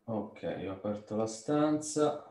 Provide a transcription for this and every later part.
Ok, ho aperto la stanza.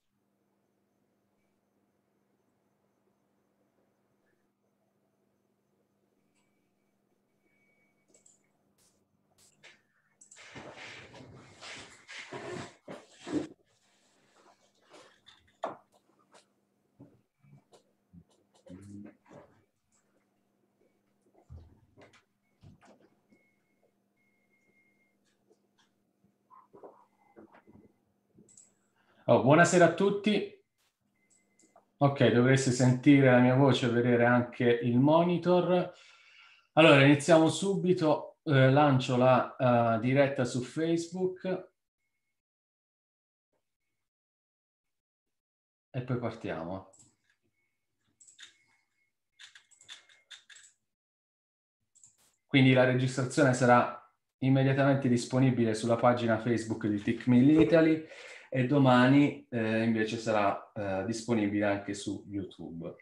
Oh, buonasera a tutti. Ok, dovreste sentire la mia voce e vedere anche il monitor. Allora, iniziamo subito. Lancio la diretta su Facebook e poi partiamo. Quindi la registrazione sarà immediatamente disponibile sulla pagina Facebook di TICMIL Italy e domani invece sarà disponibile anche su YouTube.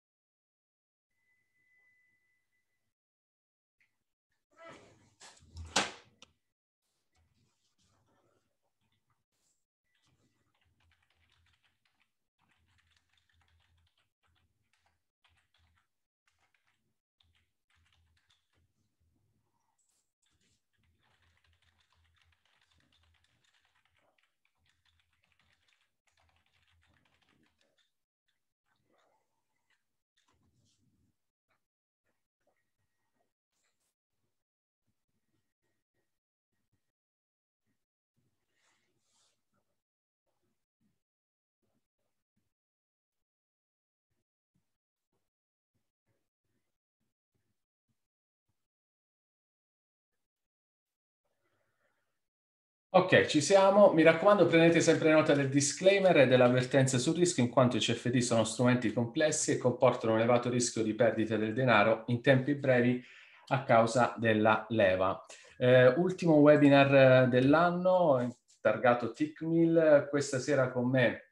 Ok, ci siamo. Mi raccomando, prendete sempre nota del disclaimer e dell'avvertenza sul rischio, in quanto i CFD sono strumenti complessi e comportano un elevato rischio di perdita del denaro in tempi brevi a causa della leva. Ultimo webinar dell'anno, targato TICMIL. Questa sera con me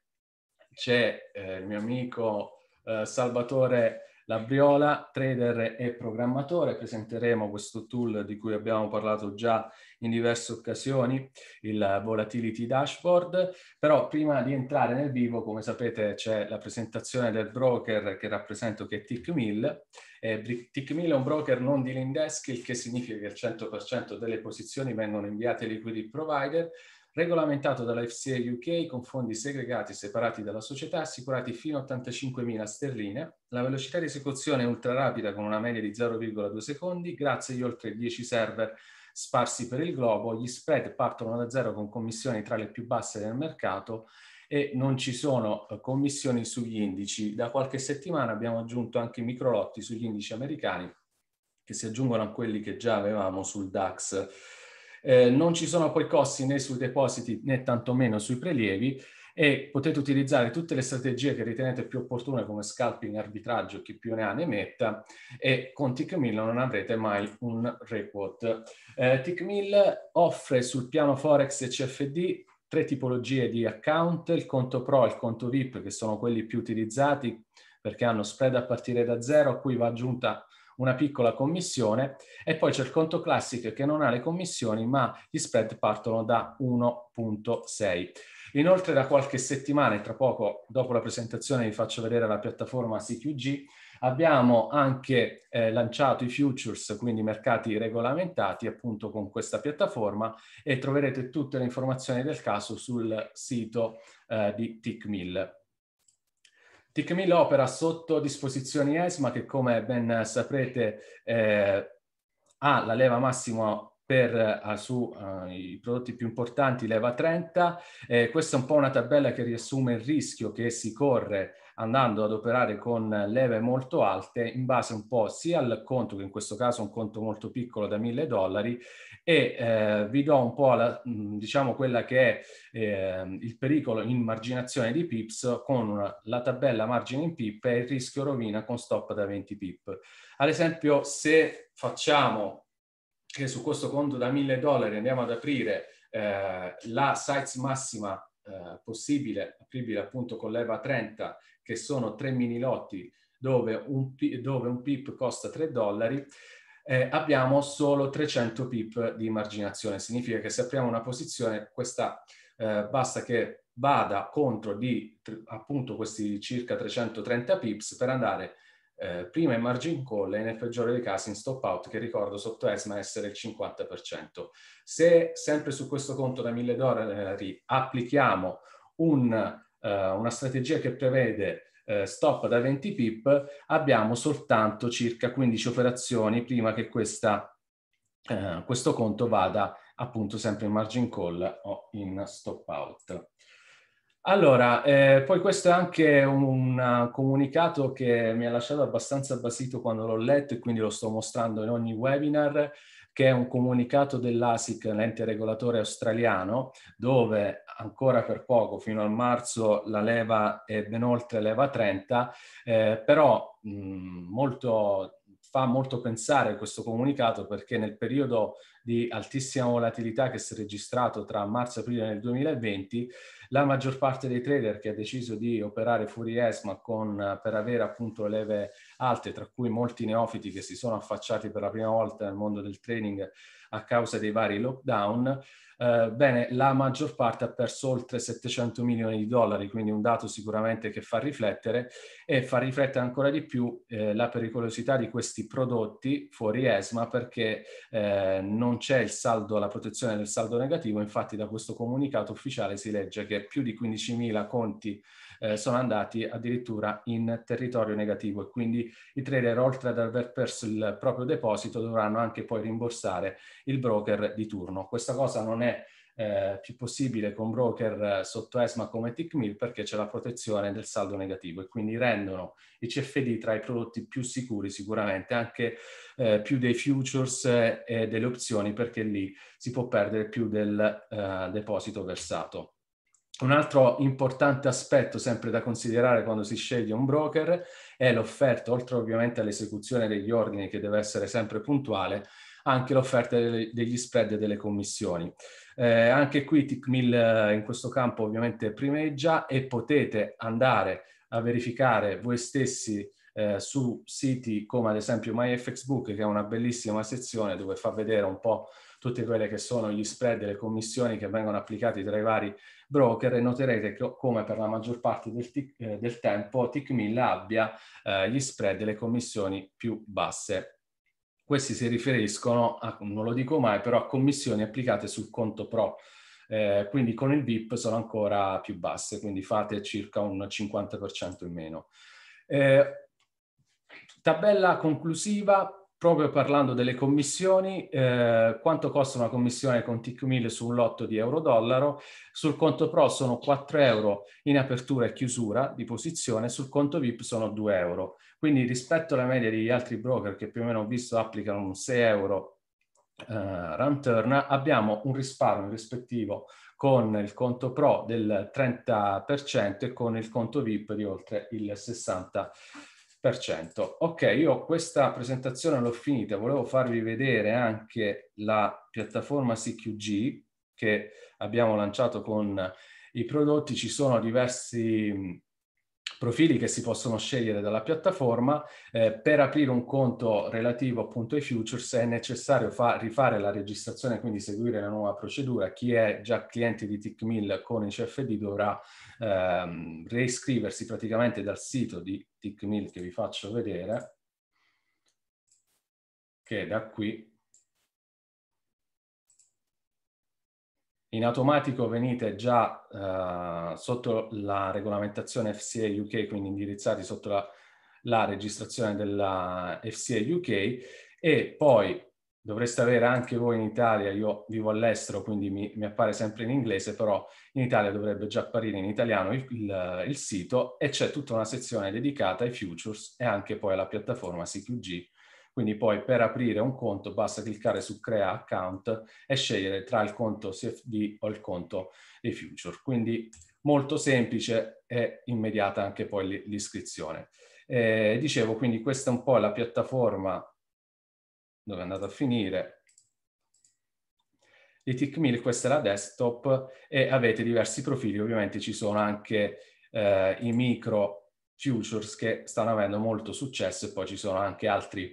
c'è il mio amico Salvatore Labriola, trader e programmatore. Presenteremo questo tool di cui abbiamo parlato già in diverse occasioni, il Volatility Dashboard. Però prima di entrare nel vivo, come sapete, c'è la presentazione del broker che rappresento, che è TICMIL. TICMIL è un broker non dealing desk, il che significa che il 100% delle posizioni vengono inviate ai liquidity provider, regolamentato dalla FCA UK con fondi segregati e separati dalla società, assicurati fino a 85.000 sterline. La velocità di esecuzione è ultra rapida con una media di 0,2 secondi, grazie agli oltre 10 server sparsi per il globo. Gli spread partono da zero con commissioni tra le più basse del mercato e non ci sono commissioni sugli indici. Da qualche settimana abbiamo aggiunto anche microlotti sugli indici americani, che si aggiungono a quelli che già avevamo sul DAX. Non ci sono poi costi né sui depositi né tantomeno sui prelievi, e potete utilizzare tutte le strategie che ritenete più opportune, come scalping, arbitraggio, chi più ne ha ne metta, e con TICMIL non avrete mai un requote. TICMIL offre sul piano Forex e CFD 3 tipologie di account: il conto Pro e il conto VIP, che sono quelli più utilizzati perché hanno spread a partire da zero, a cui va aggiunta una piccola commissione, e poi c'è il conto Classic che non ha le commissioni, ma gli spread partono da 1,6. Inoltre da qualche settimana, e tra poco dopo la presentazione vi faccio vedere la piattaforma CQG, abbiamo anche lanciato i futures, quindi mercati regolamentati, appunto con questa piattaforma, e troverete tutte le informazioni del caso sul sito di TICMIL. TICMIL opera sotto disposizioni ESMA, che come ben saprete ha la leva massima per i prodotti più importanti, leva 30. Questa è un po' una tabella che riassume il rischio che si corre andando ad operare con leve molto alte, in base un po' sia al conto, che in questo caso è un conto molto piccolo da $1.000, e vi do un po' diciamo quella che è il pericolo in marginazione di pips, con la tabella margine in pip e il rischio rovina con stop da 20 pip. Ad esempio, se facciamo che su questo conto da $1.000 andiamo ad aprire la size massima possibile, apribile appunto con leva 30, che sono 3 mini lotti dove un pip costa $3, abbiamo solo 300 pip di marginazione. Significa che se apriamo una posizione, questa basta che vada contro di appunto questi circa 330 pips per andare prima in margin call e nel peggiore dei casi in stop out, che ricordo sotto ESMA essere il 50%. Se sempre su questo conto da $1.000 applichiamo una strategia che prevede stop da 20 pip, abbiamo soltanto circa 15 operazioni prima che questo conto vada appunto sempre in margin call o in stop out. Allora, poi questo è anche un comunicato che mi ha lasciato abbastanza basito quando l'ho letto e quindi lo sto mostrando in ogni webinar, che è un comunicato dell'ASIC, l'ente regolatore australiano, dove ancora per poco, fino a marzo, la leva è ben oltre leva 30, però fa molto pensare questo comunicato, perché nel periodo di altissima volatilità che si è registrato tra marzo e aprile del 2020, la maggior parte dei trader che ha deciso di operare fuori ESMA per avere appunto leve alte, tra cui molti neofiti che si sono affacciati per la prima volta nel mondo del trading a causa dei vari lockdown, bene, la maggior parte ha perso oltre 700 milioni di dollari, quindi un dato sicuramente che fa riflettere, e fa riflettere ancora di più la pericolosità di questi prodotti fuori ESMA, perché non c'è il saldo, la protezione del saldo negativo. Infatti da questo comunicato ufficiale si legge che più di 15.000 conti sono andati addirittura in territorio negativo, e quindi i trader, oltre ad aver perso il proprio deposito, dovranno anche poi rimborsare il broker di turno. Questa cosa non è più possibile con broker sotto ESMA come Tickmill, perché c'è la protezione del saldo negativo, e quindi rendono i CFD tra i prodotti più sicuri sicuramente, anche più dei futures e delle opzioni, perché lì si può perdere più del deposito versato. Un altro importante aspetto sempre da considerare quando si sceglie un broker è l'offerta, oltre ovviamente all'esecuzione degli ordini, che deve essere sempre puntuale, anche l'offerta degli spread e delle commissioni. Anche qui Tickmill in questo campo ovviamente primeggia, e potete andare a verificare voi stessi su siti come ad esempio MyFXBook, che è una bellissima sezione dove fa vedere un po' tutte quelle che sono gli spread e le commissioni che vengono applicati tra i vari broker, e noterete che come per la maggior parte del tempo Tickmill abbia gli spread e le commissioni più basse. Questi si riferiscono, non lo dico mai, però a commissioni applicate sul conto pro, quindi con il VIP sono ancora più basse, quindi fate circa un 50% in meno. Tabella conclusiva, proprio parlando delle commissioni, quanto costa una commissione con Tickmill su un lotto di euro-dollaro? Sul conto pro sono 4 euro in apertura e chiusura di posizione, sul conto VIP sono 2 euro. Quindi rispetto alla media degli altri broker, che più o meno ho visto applicano un 6 euro run turn, abbiamo un risparmio rispettivo con il conto pro del 30% e con il conto VIP di oltre il 60%. Ok, io questa presentazione l'ho finita, volevo farvi vedere anche la piattaforma CQG che abbiamo lanciato con i prodotti. Ci sono diversi profili che si possono scegliere dalla piattaforma. Per aprire un conto relativo appunto ai futures è necessario rifare la registrazione, quindi seguire la nuova procedura. Chi è già cliente di Tickmill con i CFD dovrà reiscriversi praticamente dal sito di Tickmill, che vi faccio vedere, che da qui in automatico venite già sotto la regolamentazione FCA UK, quindi indirizzati sotto la registrazione della FCA UK, e poi dovreste avere anche voi in Italia. Io vivo all'estero, quindi mi appare sempre in inglese, però in Italia dovrebbe già apparire in italiano il sito, e c'è tutta una sezione dedicata ai futures e anche poi alla piattaforma CQG. Quindi poi per aprire un conto basta cliccare su Crea Account e scegliere tra il conto CFD o il conto dei future. Quindi molto semplice e immediata anche poi l'iscrizione. Dicevo, quindi questa è un po' la piattaforma dove è andata a finire di Tickmill. Questa è la desktop e avete diversi profili. Ovviamente ci sono anche i micro futures che stanno avendo molto successo, e poi ci sono anche altri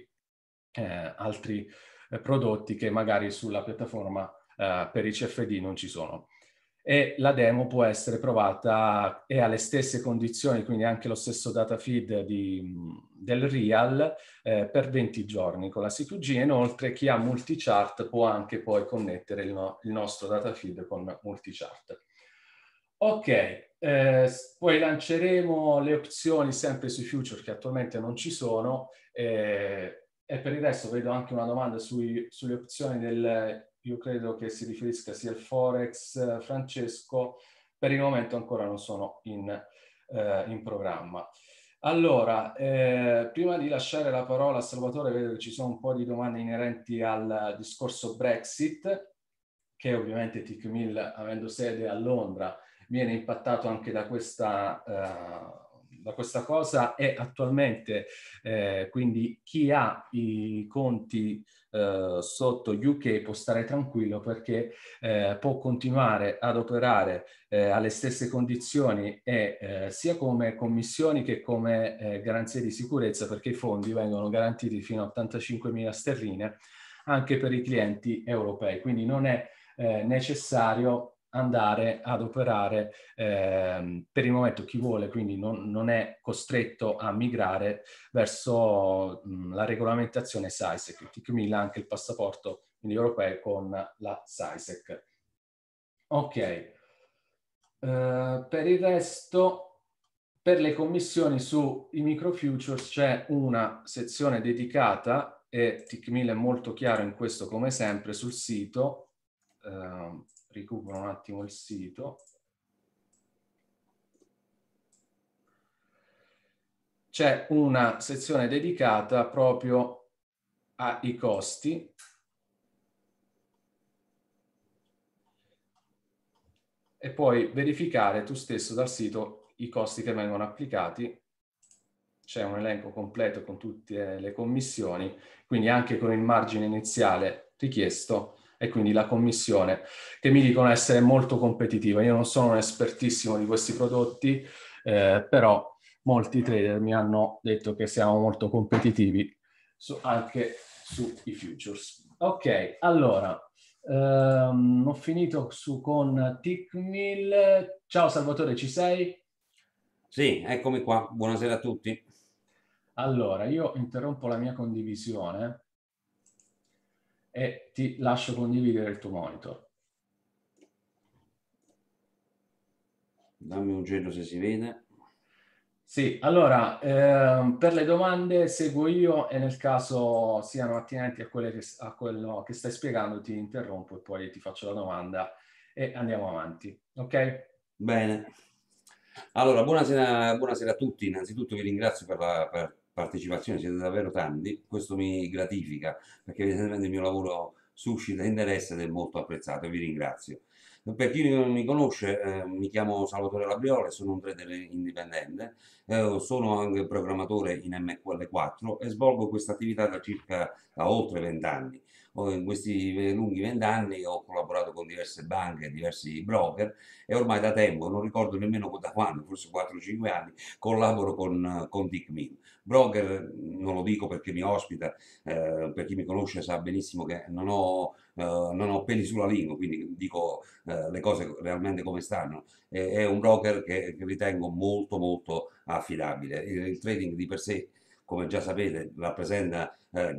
prodotti che magari sulla piattaforma per i CFD non ci sono. e la demo può essere provata e alle stesse condizioni, quindi anche lo stesso data feed del real per 20 giorni con la C2G. Inoltre chi ha multichart può anche poi connettere il nostro data feed con multichart. Ok, poi lanceremo le opzioni sempre sui future che attualmente non ci sono, e per il resto vedo anche una domanda sulle opzioni io credo che si riferisca sia al Forex, Francesco, per il momento ancora non sono in programma. Allora, prima di lasciare la parola a Salvatore, vedo che ci sono un po' di domande inerenti al discorso Brexit, che ovviamente Tickmill, avendo sede a Londra, viene impattato anche da questa cosa, e attualmente quindi chi ha i conti sotto UK può stare tranquillo, perché può continuare ad operare alle stesse condizioni e sia come commissioni che come garanzie di sicurezza, perché i fondi vengono garantiti fino a 85.000 sterline anche per i clienti europei, quindi non è necessario andare ad operare per il momento. Chi vuole quindi non è costretto a migrare verso la regolamentazione SISEC. Tickmill ha anche il passaporto europeo con la SISEC. Ok, per il resto, per le commissioni sui microfutures c'è una sezione dedicata, e Tickmill è molto chiaro in questo come sempre sul sito. Recupero un attimo il sito. C'è una sezione dedicata proprio ai costi, e puoi verificare tu stesso dal sito i costi che vengono applicati. C'è un elenco completo con tutte le commissioni, quindi anche con il margine iniziale richiesto, e quindi la commissione, che mi dicono essere molto competitiva. Io non sono un espertissimo di questi prodotti, però molti trader mi hanno detto che siamo molto competitivi anche sui futures. Ok, allora, ho finito con Tickmill. Ciao Salvatore, ci sei? Sì, eccomi qua. Buonasera a tutti. Allora, io interrompo la mia condivisione e ti lascio condividere il tuo monitor. Dammi un cenno se si vede. Sì, allora, per le domande seguo io, e nel caso siano attinenti a quello che stai spiegando ti interrompo e poi ti faccio la domanda e andiamo avanti. Ok? Bene. Allora, buonasera a tutti. Innanzitutto vi ringrazio per partecipazione, siete davvero tanti. Questo mi gratifica perché evidentemente il mio lavoro suscita interesse ed è molto apprezzato e vi ringrazio. Per chi non mi conosce, mi chiamo Salvatore Labriole, sono un trader indipendente, sono anche programmatore in MQL4 e svolgo questa attività da oltre 20 anni. In questi lunghi 20 anni ho collaborato con diverse banche, diversi broker, e ormai da tempo, non ricordo nemmeno da quando, forse 4-5 anni, collaboro con Tickmill. Broker, non lo dico perché mi ospita, per chi mi conosce sa benissimo che non ho peli sulla lingua, quindi dico le cose realmente come stanno. È un broker che ritengo molto molto affidabile. Il trading di per sé, come già sapete, rappresenta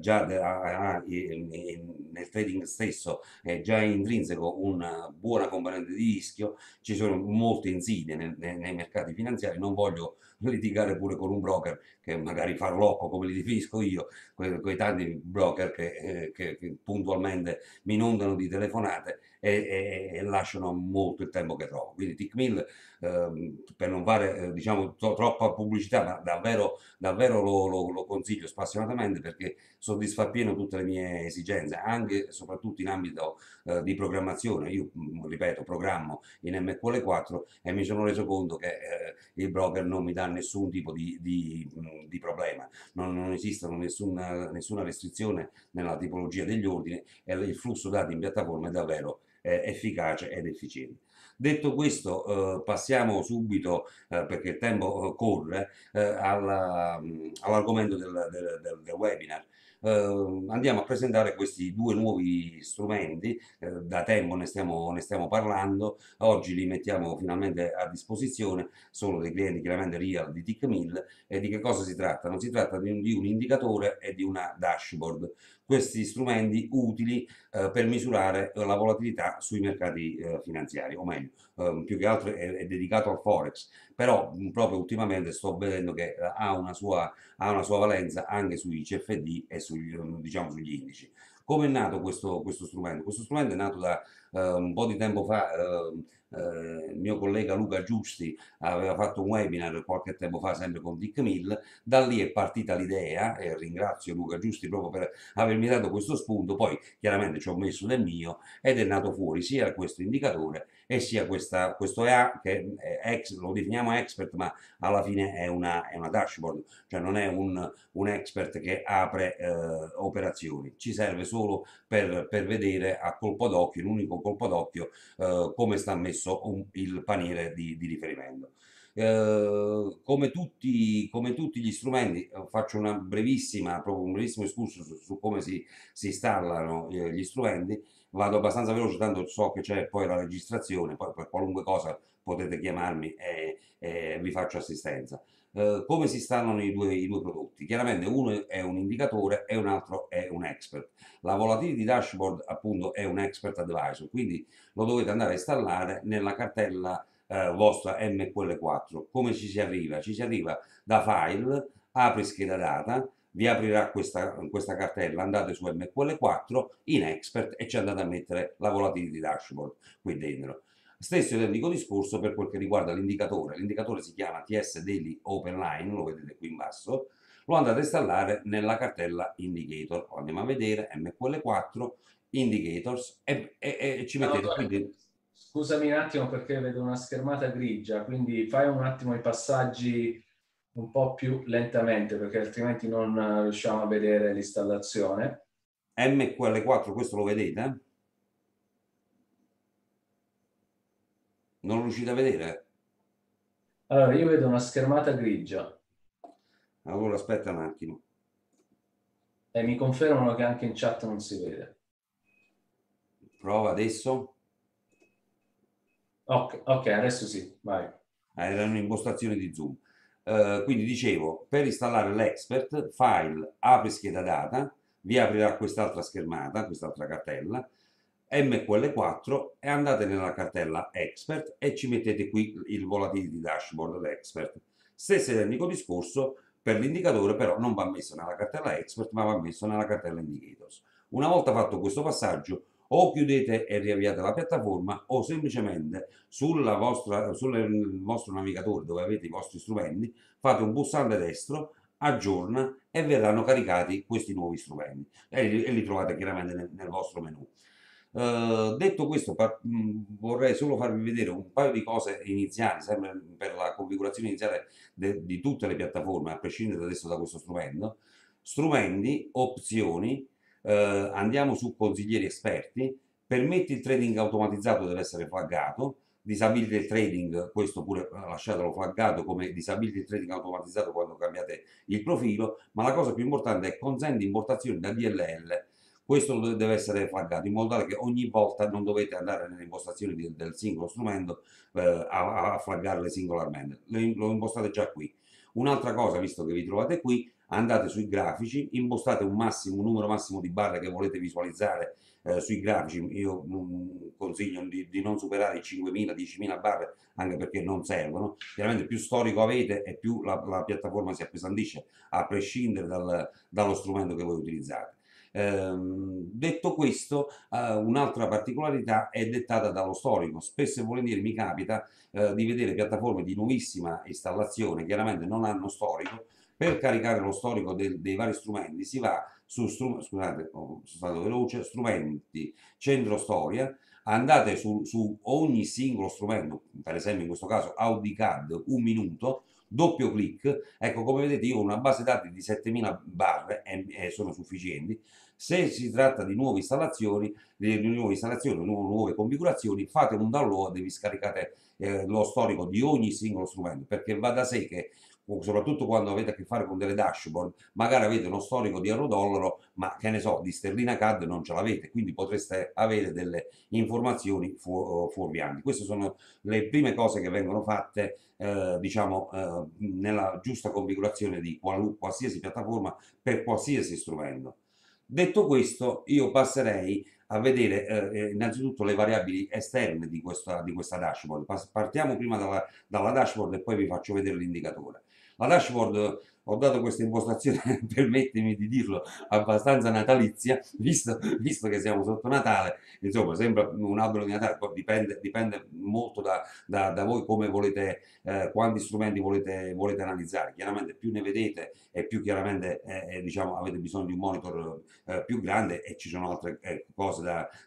nel trading stesso è già intrinseco una buona componente di rischio. Ci sono molte insidie nei mercati finanziari. Non voglio litigare pure con un broker che magari farlocco, come li definisco io, quei tanti broker che puntualmente mi inondano di telefonate e lasciano molto il tempo che trovo. Quindi Tickmill, per non fare diciamo troppa pubblicità, ma davvero lo consiglio spassionatamente perché soddisfa appieno tutte le mie esigenze, anche e soprattutto in ambito di programmazione. Io, ripeto, programmo in MQL4 e mi sono reso conto che il broker non mi dà nessun tipo di problema, non esistono nessuna restrizione nella tipologia degli ordini e il flusso dati in piattaforma è davvero efficace ed efficiente. Detto questo, passiamo subito, perché il tempo corre, all'argomento del webinar. andiamo a presentare questi due nuovi strumenti, da tempo ne stiamo parlando, oggi li mettiamo finalmente a disposizione, sono dei clienti chiaramente real di TickMill. E di che cosa si tratta? Non si tratta di un indicatore e di una dashboard, questi strumenti utili per misurare la volatilità sui mercati finanziari, o meglio, più che altro è dedicato al Forex, però proprio ultimamente sto vedendo che ha una sua valenza anche sui CFD e diciamo, sugli indici. Come è nato questo strumento? Questo strumento è nato da un po' di tempo fa. Il mio collega Luca Giusti aveva fatto un webinar qualche tempo fa sempre con Dick Mill, da lì è partita l'idea e ringrazio Luca Giusti proprio per avermi dato questo spunto, poi chiaramente ci ho messo del mio ed è nato fuori sia questo indicatore e sia questo EA che lo definiamo expert, ma alla fine è una dashboard, cioè non è un expert che apre operazioni, ci serve solo per vedere a colpo d'occhio, un unico colpo d'occhio, come sta messo il paniere di riferimento. Come tutti gli strumenti, faccio proprio un brevissimo escursus su come si installano gli strumenti, vado abbastanza veloce, tanto so che c'è poi la registrazione, poi per qualunque cosa potete chiamarmi e vi faccio assistenza. Come si installano i due prodotti? Chiaramente uno è un indicatore e un altro è un expert. La Volatility Dashboard appunto è un expert advisor, quindi lo dovete andare a installare nella cartella vostra MQL4. Come ci si arriva? Ci si arriva da file, apri scheda data, vi aprirà questa cartella, andate su MQL4 in expert e ci andate a mettere la Volatility Dashboard qui dentro. Stesso identico discorso per quel che riguarda l'indicatore si chiama TS Daily Open Line, lo vedete qui in basso, lo andate a installare nella cartella Indicator, lo andiamo a vedere, MQL4, Indicators e ci mettete qui Salvatore, dentro. scusami un attimo perché vedo una schermata grigia, quindi fai un attimo i passaggi un po' più lentamente perché altrimenti non riusciamo a vedere l'installazione. MQL4, questo lo vedete? Non lo riuscite a vedere? Allora, io vedo una schermata grigia Allora aspetta un attimo. e mi confermano che anche in chat non si vede. Prova adesso. Ok, ok, adesso sì, vai. Erano impostazioni di Zoom. Quindi dicevo, per installare l'expert, file, apri scheda data, vi aprirà quest'altra schermata, quest'altra cartella, MQL4 e andate nella cartella expert e ci mettete qui il volatility dashboard l'expert. Stesso identico discorso per l'indicatore, però non va messo nella cartella expert, ma va messo nella cartella indicators. Una volta fatto questo passaggio, o chiudete e riavviate la piattaforma o semplicemente sul vostro navigatore dove avete i vostri strumenti fate un pulsante destro, aggiorna e verranno caricati questi nuovi strumenti e li trovate chiaramente nel vostro menu. Detto questo, vorrei solo farvi vedere un paio di cose iniziali, sempre per la configurazione iniziale di tutte le piattaforme, a prescindere adesso da questo strumento. Strumenti, opzioni, andiamo su consiglieri esperti, permetti il trading automatizzato deve essere flaggato, disabilita il trading, questo pure lasciatelo flaggato come disabilita il trading automatizzato quando cambiate il profilo, ma la cosa più importante è consente importazioni da DLL, questo deve essere flaggato in modo tale che ogni volta non dovete andare nelle impostazioni del singolo strumento a flaggarle singolarmente, lo impostate già qui. Un'altra cosa, visto che vi trovate qui, andate sui grafici, impostate un numero massimo di barre che volete visualizzare sui grafici. Io consiglio di non superare i 5.000, 10.000 barre, anche perché non servono. Chiaramente più storico avete e più la piattaforma si appesantisce, a prescindere dallo strumento che voi utilizzate. Detto questo, un'altra particolarità è dettata dallo storico. Spesso e volentieri mi capita di vedere piattaforme di nuovissima installazione, chiaramente non hanno storico. Per caricare lo storico dei vari strumenti si va scusate, sono stato veloce, strumenti, centro storia, andate su ogni singolo strumento, per esempio in questo caso AudiCAD, un minuto, doppio clic, ecco come vedete io ho una base dati di 7000 barre e sono sufficienti. Se si tratta di nuove installazioni, nuove configurazioni, fate un download e vi scaricate lo storico di ogni singolo strumento, perché va da sé che o soprattutto quando avete a che fare con delle dashboard, magari avete uno storico di euro-dollaro, ma che ne so, di sterlina CAD non ce l'avete, quindi potreste avere delle informazioni fuorvianti. Queste sono le prime cose che vengono fatte, diciamo, nella giusta configurazione di qualsiasi piattaforma per qualsiasi strumento. Detto questo, io passerei a vedere innanzitutto le variabili esterne di questa dashboard. Partiamo prima dalla dashboard e poi vi faccio vedere l'indicatore. La dashboard, ho dato questa impostazione, permettimi di dirlo, abbastanza natalizia, visto che siamo sotto Natale, insomma sembra un albero di Natale, poi dipende molto da voi come volete, quanti strumenti volete analizzare. Chiaramente più ne vedete e più chiaramente diciamo, avete bisogno di un monitor più grande e ci sono altre cose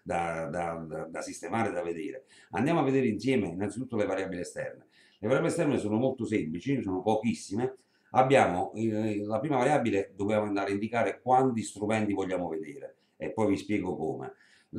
da sistemare, da vedere. Andiamo a vedere insieme innanzitutto le variabili esterne. Le variabili esterne sono molto semplici, sono pochissime. Abbiamo la prima variabile, dobbiamo andare a indicare quanti strumenti vogliamo vedere e poi vi spiego come.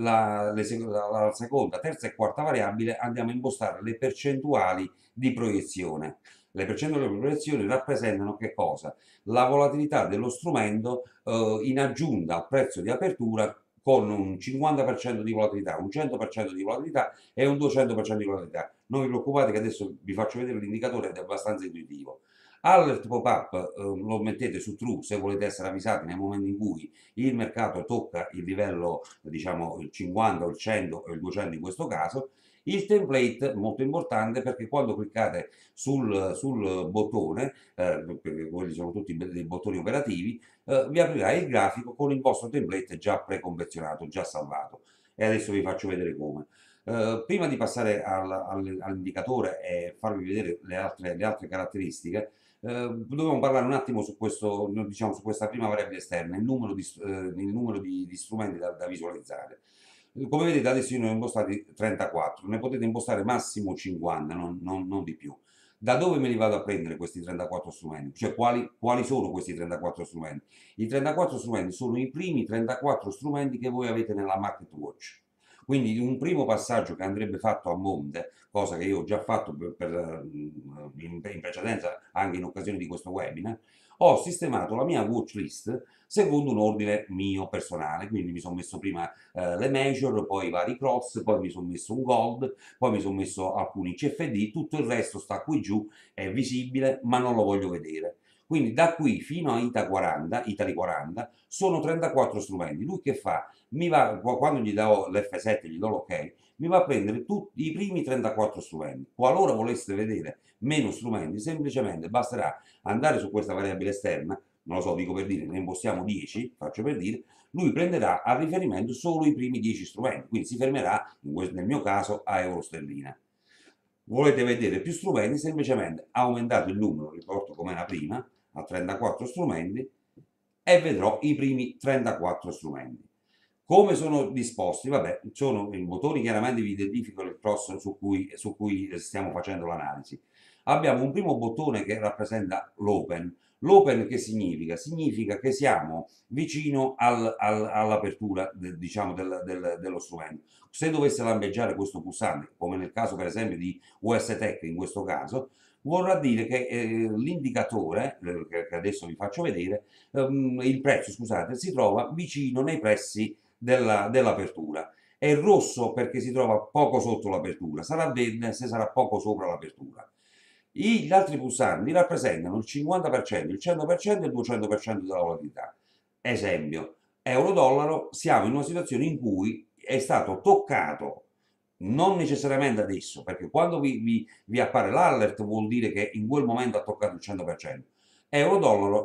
La seconda, terza e quarta variabile andiamo a impostare le percentuali di proiezione. Le percentuali di proiezione rappresentano che cosa? La volatilità dello strumento in aggiunta al prezzo di apertura con un 50% di volatilità, un 100% di volatilità e un 200% di volatilità. Non vi preoccupate che adesso vi faccio vedere l'indicatore ed è abbastanza intuitivo. Alert pop-up lo mettete su true se volete essere avvisati nel momento in cui il mercato tocca il livello, diciamo il 50 o il 100 o il 200 in questo caso. Il template molto importante perché quando cliccate sul bottone, perché quelli sono tutti dei bottoni operativi, vi aprirà il grafico con il vostro template già preconfezionato, già salvato. E adesso vi faccio vedere come. Prima di passare all'indicatore e farvi vedere le altre caratteristiche, dobbiamo parlare un attimo su questo, diciamo, su questa prima variabile esterna, il numero di strumenti da visualizzare. Come vedete adesso io ne ho impostati 34, ne potete impostare massimo 50, non di più. Da dove me li vado a prendere questi 34 strumenti? Cioè quali sono questi 34 strumenti? I 34 strumenti sono i primi 34 strumenti che voi avete nella Market Watch. Quindi un primo passaggio che andrebbe fatto a monte, cosa che io ho già fatto in precedenza anche in occasione di questo webinar, ho sistemato la mia watch list secondo un ordine mio personale, quindi mi sono messo prima le major, poi i vari cross, poi mi sono messo un gold, poi mi sono messo alcuni CFD, tutto il resto sta qui giù, è visibile, ma non lo voglio vedere. Quindi da qui fino a Italy 40, sono 34 strumenti. Lui che fa? Quando gli do l'F7, gli do l'ok, mi va a prendere tutti i primi 34 strumenti. Qualora voleste vedere meno strumenti, semplicemente basterà andare su questa variabile esterna, non lo so, dico per dire, ne impostiamo 10, faccio per dire, lui prenderà a riferimento solo i primi 10 strumenti, quindi si fermerà, nel mio caso, a euro sterlina. Volete vedere più strumenti, semplicemente aumentate il numero, riporto come era prima, a 34 strumenti e vedrò i primi 34 strumenti. Come sono disposti? Vabbè, sono i bottoni, chiaramente vi identificano il cross su cui stiamo facendo l'analisi. Abbiamo un primo bottone che rappresenta l'open. L'open che significa? Significa che siamo vicino all'apertura diciamo, dello strumento. Se dovesse lampeggiare questo pulsante, come nel caso per esempio di US Tech in questo caso, vorrà dire che l'indicatore, che adesso vi faccio vedere, il prezzo, scusate, si trova vicino nei pressi dell'apertura. È rosso perché si trova poco sotto l'apertura, sarà verde se sarà poco sopra l'apertura. Gli altri pulsanti rappresentano il 50%, il 100% e il 200% della volatilità. Esempio, euro-dollaro, siamo in una situazione in cui è stato toccato, non necessariamente adesso, perché quando vi appare l'alert vuol dire che in quel momento ha toccato il 100%. Euro-dollaro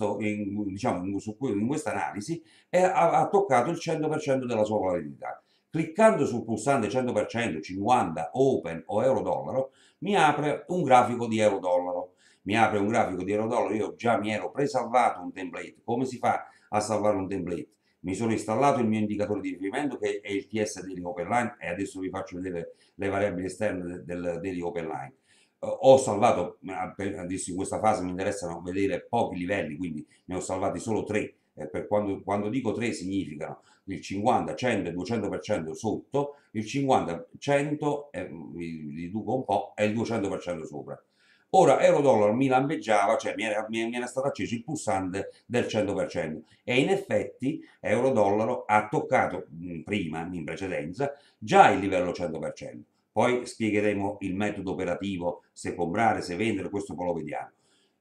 diciamo, in questa analisi ha toccato il 100% della sua volatilità. Cliccando sul pulsante 100%, 50, open o euro-dollaro, mi apre un grafico di euro-dollaro. Mi apre un grafico di euro-dollaro, io già mi ero presalvato un template. Come si fa a salvare un template? Mi sono installato il mio indicatore di riferimento che è il TS Daily Open Line e adesso vi faccio vedere le variabili esterne del Daily Open Line. Ho salvato, adesso in questa fase mi interessano vedere pochi livelli, quindi ne ho salvati solo 3. Quando dico 3 significano il 50, 100 e 200% sotto, il 50, 100, vi riduco un po', e il 200% sopra. Ora euro-dollaro mi lampeggiava, cioè mi era stato acceso il pulsante del 100% e in effetti euro-dollaro ha toccato prima, in precedenza, già il livello 100%. Poi spiegheremo il metodo operativo, se comprare, se vendere, questo poi lo vediamo.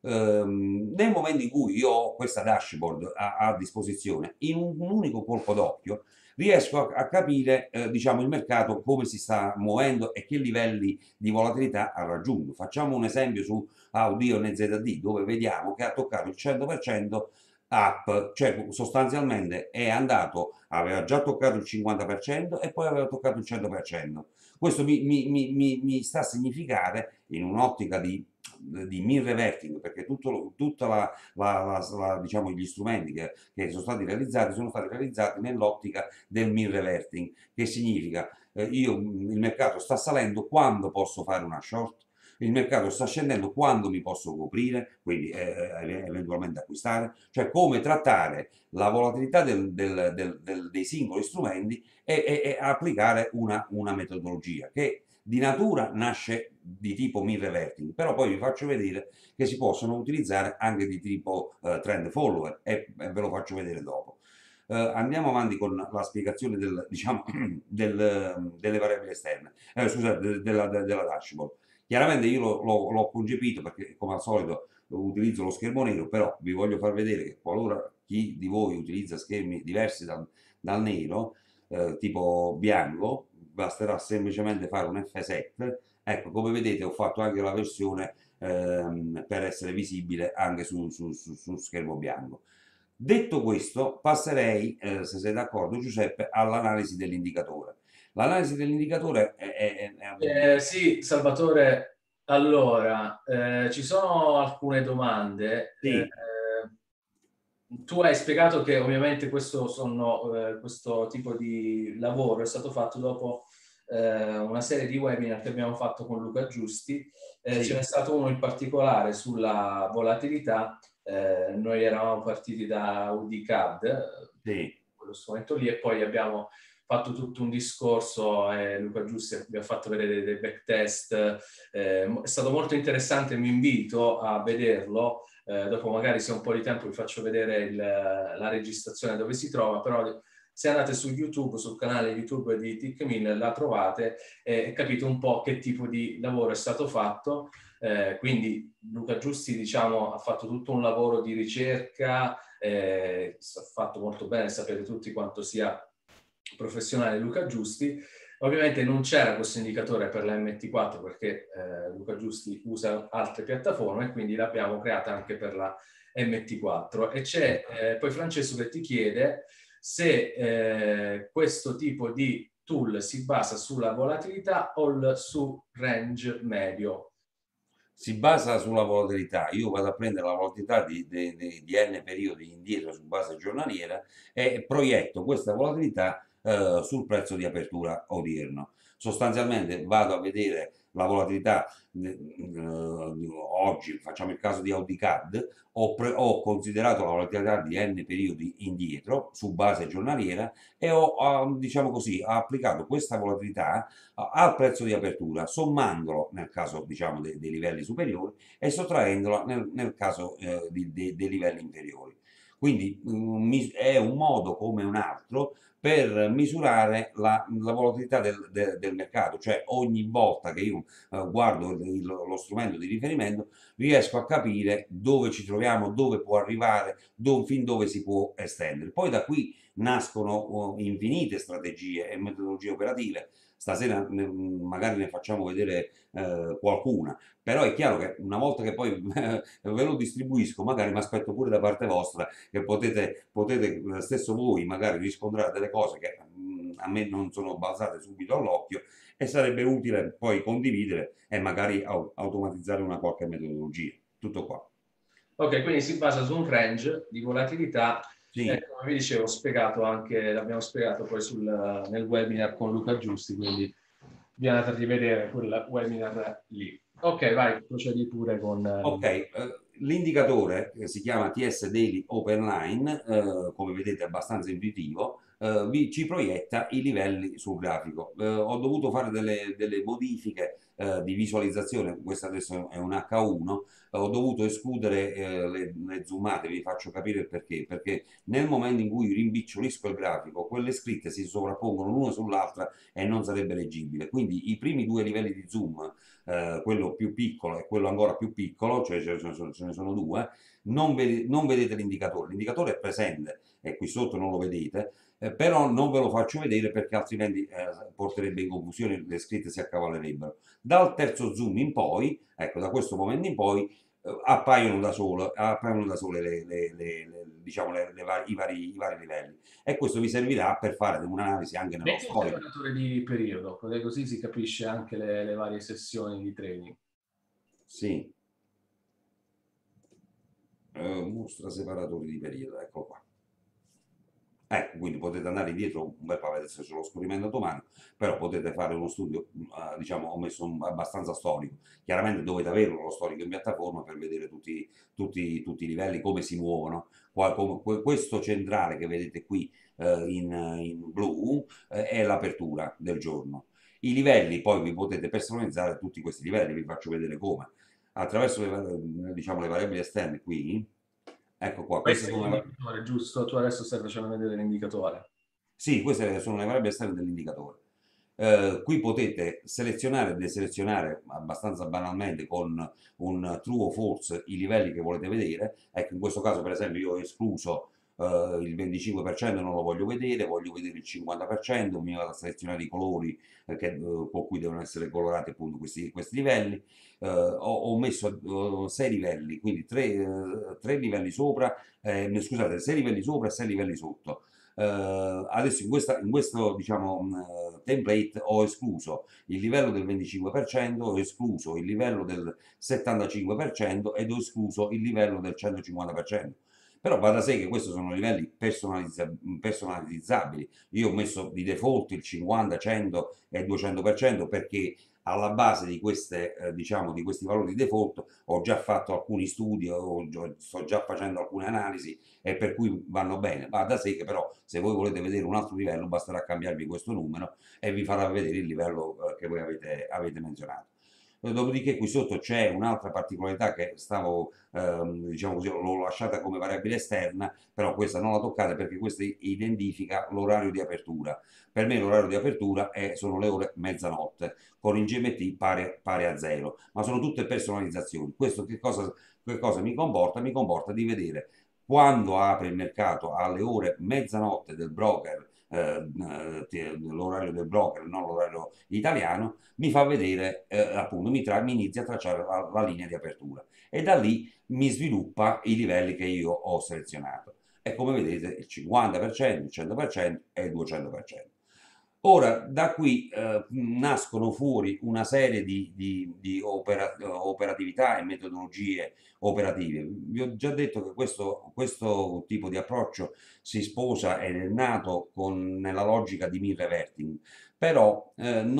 Nel momento in cui io ho questa dashboard a disposizione, in un unico colpo d'occhio, riesco a capire diciamo, il mercato come si sta muovendo e che livelli di volatilità ha raggiunto. Facciamo un esempio su Audi o NZD, dove vediamo che ha toccato il 100% up, cioè sostanzialmente è andato, aveva già toccato il 50% e poi aveva toccato il 100%. Questo mi sta a significare, in un'ottica di mean reverting, perché tutta diciamo, gli strumenti che sono stati realizzati nell'ottica del mean reverting, che significa il mercato sta salendo, quando posso fare una short? Il mercato sta scendendo, quando mi posso coprire, quindi eventualmente acquistare, cioè come trattare la volatilità dei singoli strumenti e applicare una metodologia che di natura nasce di tipo mean reverting, però poi vi faccio vedere che si possono utilizzare anche di tipo trend follower e ve lo faccio vedere dopo. Andiamo avanti con la spiegazione diciamo, delle variabili esterne, scusate, della dashboard. Chiaramente io l'ho concepito perché come al solito utilizzo lo schermo nero, però vi voglio far vedere che qualora chi di voi utilizza schermi diversi dal nero, tipo bianco, basterà semplicemente fare un F7. Ecco, come vedete ho fatto anche la versione per essere visibile anche su schermo bianco. Detto questo, passerei, se sei d'accordo Giuseppe, all'analisi dell'indicatore. L'analisi dell'indicatore Sì, Salvatore, allora, ci sono alcune domande. sì, Tu hai spiegato che ovviamente questo tipo di lavoro è stato fatto dopo una serie di webinar che abbiamo fatto con Luca Giusti. Ce n'è sì, stato uno in particolare sulla volatilità. Noi eravamo partiti da UDCAD, sì. quello strumento lì, e poi abbiamo fatto tutto un discorso, Luca Giusti vi ha fatto vedere dei backtest, è stato molto interessante, mi invito a vederlo, dopo magari se ho un po' di tempo vi faccio vedere la registrazione dove si trova, però se andate su YouTube, sul canale YouTube di TickMill, la trovate e capite un po' che tipo di lavoro è stato fatto. Quindi Luca Giusti, diciamo, ha fatto tutto un lavoro di ricerca, ha fatto molto bene, sapete tutti quanto sia professionale Luca Giusti. Ovviamente non c'era questo indicatore per la MT4 perché Luca Giusti usa altre piattaforme e quindi l'abbiamo creata anche per la MT4. E c'è poi Francesco che ti chiede se questo tipo di tool si basa sulla volatilità o su range medio. Si basa sulla volatilità. Io vado a prendere la volatilità di n periodi indietro su base giornaliera e proietto questa volatilità sul prezzo di apertura odierno. Sostanzialmente vado a vedere la volatilità oggi, facciamo il caso di AudiCAD, ho considerato la volatilità di n periodi indietro su base giornaliera e diciamo così, ho applicato questa volatilità al prezzo di apertura, sommandolo nel caso diciamo, dei livelli superiori e sottraendolo nel caso dei livelli inferiori. Quindi è un modo come un altro per misurare la volatilità del mercato, cioè ogni volta che io guardo lo strumento di riferimento riesco a capire dove ci troviamo, dove può arrivare, fin dove si può estendere. Poi da qui nascono infinite strategie e metodologie operative. Stasera magari ne facciamo vedere qualcuna, però è chiaro che una volta che poi ve lo distribuisco, magari mi aspetto pure da parte vostra che potete stesso voi magari rispondere a delle cose che a me non sono balzate subito all'occhio e sarebbe utile poi condividere e magari automatizzare una qualche metodologia. Tutto qua. Ok, quindi si basa su un range di volatilità, Sì, come vi dicevo, spiegato anche, l'abbiamo spiegato poi nel webinar con Luca Giusti, quindi vi andate a rivedere quel webinar lì. Ok, vai, procedi pure con Ok, l'indicatore. l'indicatore che si chiama TS Daily Open Line, come vedete è abbastanza intuitivo, ci proietta i livelli sul grafico. Ho dovuto fare delle modifiche di visualizzazione, questo adesso è un H1, ho dovuto escludere le zoomate, vi faccio capire il perché nel momento in cui rimbicciolisco il grafico, quelle scritte si sovrappongono l'una sull'altra e non sarebbe leggibile. Quindi i primi due livelli di zoom, quello più piccolo e quello ancora più piccolo, cioè ce ne sono due, non vedete l'indicatore. L'indicatore è presente e qui sotto non lo vedete, però non ve lo faccio vedere perché altrimenti porterebbe in confusione, le scritte si accavallerebbero. Dal terzo zoom in poi, ecco, da questo momento in poi, appaiono da sole diciamo, i vari livelli e questo vi servirà per fare un'analisi anche nello Metti un storico. separatore di periodo, così si capisce anche le varie sessioni di trading. Sì, mostra separatori di periodo, eccolo qua. Ecco, quindi potete andare indietro un bel po', adesso c'è lo scorrimento automatico, però potete fare uno studio, diciamo, ho messo abbastanza storico. Chiaramente dovete averlo lo storico in piattaforma per vedere tutti i livelli, come si muovono. Questo centrale che vedete qui in blu è l'apertura del giorno. I livelli, poi vi potete personalizzare tutti questi livelli, vi faccio vedere come. Attraverso diciamo, le variabili esterne qui, ecco qua, queste Questo è sono le. l'indicatore, giusto? Tu adesso stai facendo vedere l'indicatore. Sì, queste sono le variabili esterne dell'indicatore. Qui potete selezionare e deselezionare abbastanza banalmente con un true o false i livelli che volete vedere. Ecco, in questo caso, per esempio, io ho escluso il 25%, non lo voglio vedere il 50%, mi vado a selezionare i colori con cui devono essere colorati appunto questi livelli. Ho messo 6 livelli, quindi 3 livelli sopra, scusate, 6 livelli sopra e 6 livelli sotto. Adesso in questo diciamo, template ho escluso il livello del 25%, ho escluso il livello del 75% ed ho escluso il livello del 150%. Però va da sé che questi sono livelli personalizzabili. Io ho messo di default il 50, 100 e 200% perché alla base di, diciamo, di questi valori di default ho già fatto alcuni studi, sto già facendo alcune analisi e per cui vanno bene. Va da sé che però se voi volete vedere un altro livello basterà cambiarvi questo numero e vi farà vedere il livello che voi avete menzionato. Dopodiché qui sotto c'è un'altra particolarità che stavo, diciamo così, l'ho lasciata come variabile esterna, però questa non la toccate perché questa identifica l'orario di apertura. Per me l'orario di apertura sono le ore mezzanotte, con il GMT pari a 0, ma sono tutte personalizzazioni. Questo che cosa mi comporta? Mi comporta di vedere quando apre il mercato alle ore mezzanotte del broker, l'orario del broker, non l'orario italiano, mi fa vedere, appunto, mi inizia a tracciare la linea di apertura e da lì mi sviluppa i livelli che io ho selezionato. E come vedete il 50%, il 100% e il 200%. Ora, da qui nascono fuori una serie di operatività e metodologie operative. Vi ho già detto che questo tipo di approccio si sposa ed è nato nella logica di mean reverting, però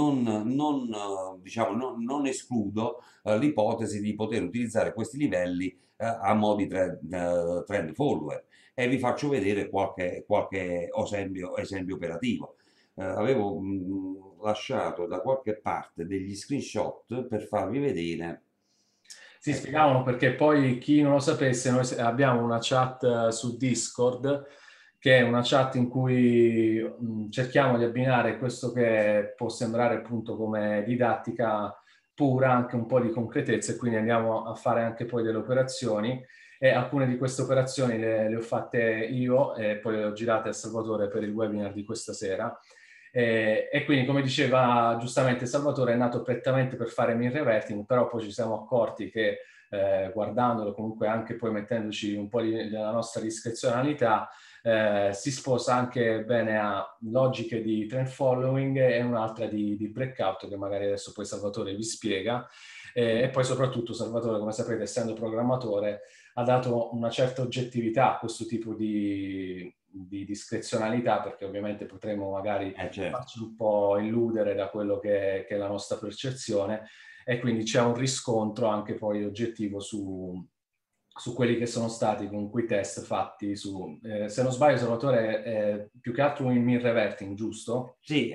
diciamo, non escludo l'ipotesi di poter utilizzare questi livelli a modi trend follower e vi faccio vedere qualche esempio operativo. Avevo lasciato da qualche parte degli screenshot per farvi vedere. Sì, Ecco, spiegavano perché poi chi non lo sapesse, noi abbiamo una chat su Discord, che è una chat in cui cerchiamo di abbinare questo che può sembrare appunto come didattica pura, anche un po' di concretezza, e quindi andiamo a fare anche poi delle operazioni. E alcune di queste operazioni le ho fatte io e poi le ho girate a Salvatore per il webinar di questa sera. E quindi, come diceva giustamente Salvatore, è nato prettamente per fare mean reverting, però poi ci siamo accorti che guardandolo, comunque anche poi mettendoci un po' della nostra discrezionalità, si sposa anche bene a logiche di trend following e un'altra di breakout che magari adesso poi Salvatore vi spiega. E poi soprattutto Salvatore, come sapete, essendo programmatore, ha dato una certa oggettività a questo tipo di discrezionalità, perché ovviamente potremo magari certo. farci un po' illudere da quello che è la nostra percezione. e quindi c'è un riscontro anche poi oggettivo su quelli che sono stati comunque i test fatti su, se non sbaglio, Salvatore, è più che altro un mean reverting, giusto? Sì,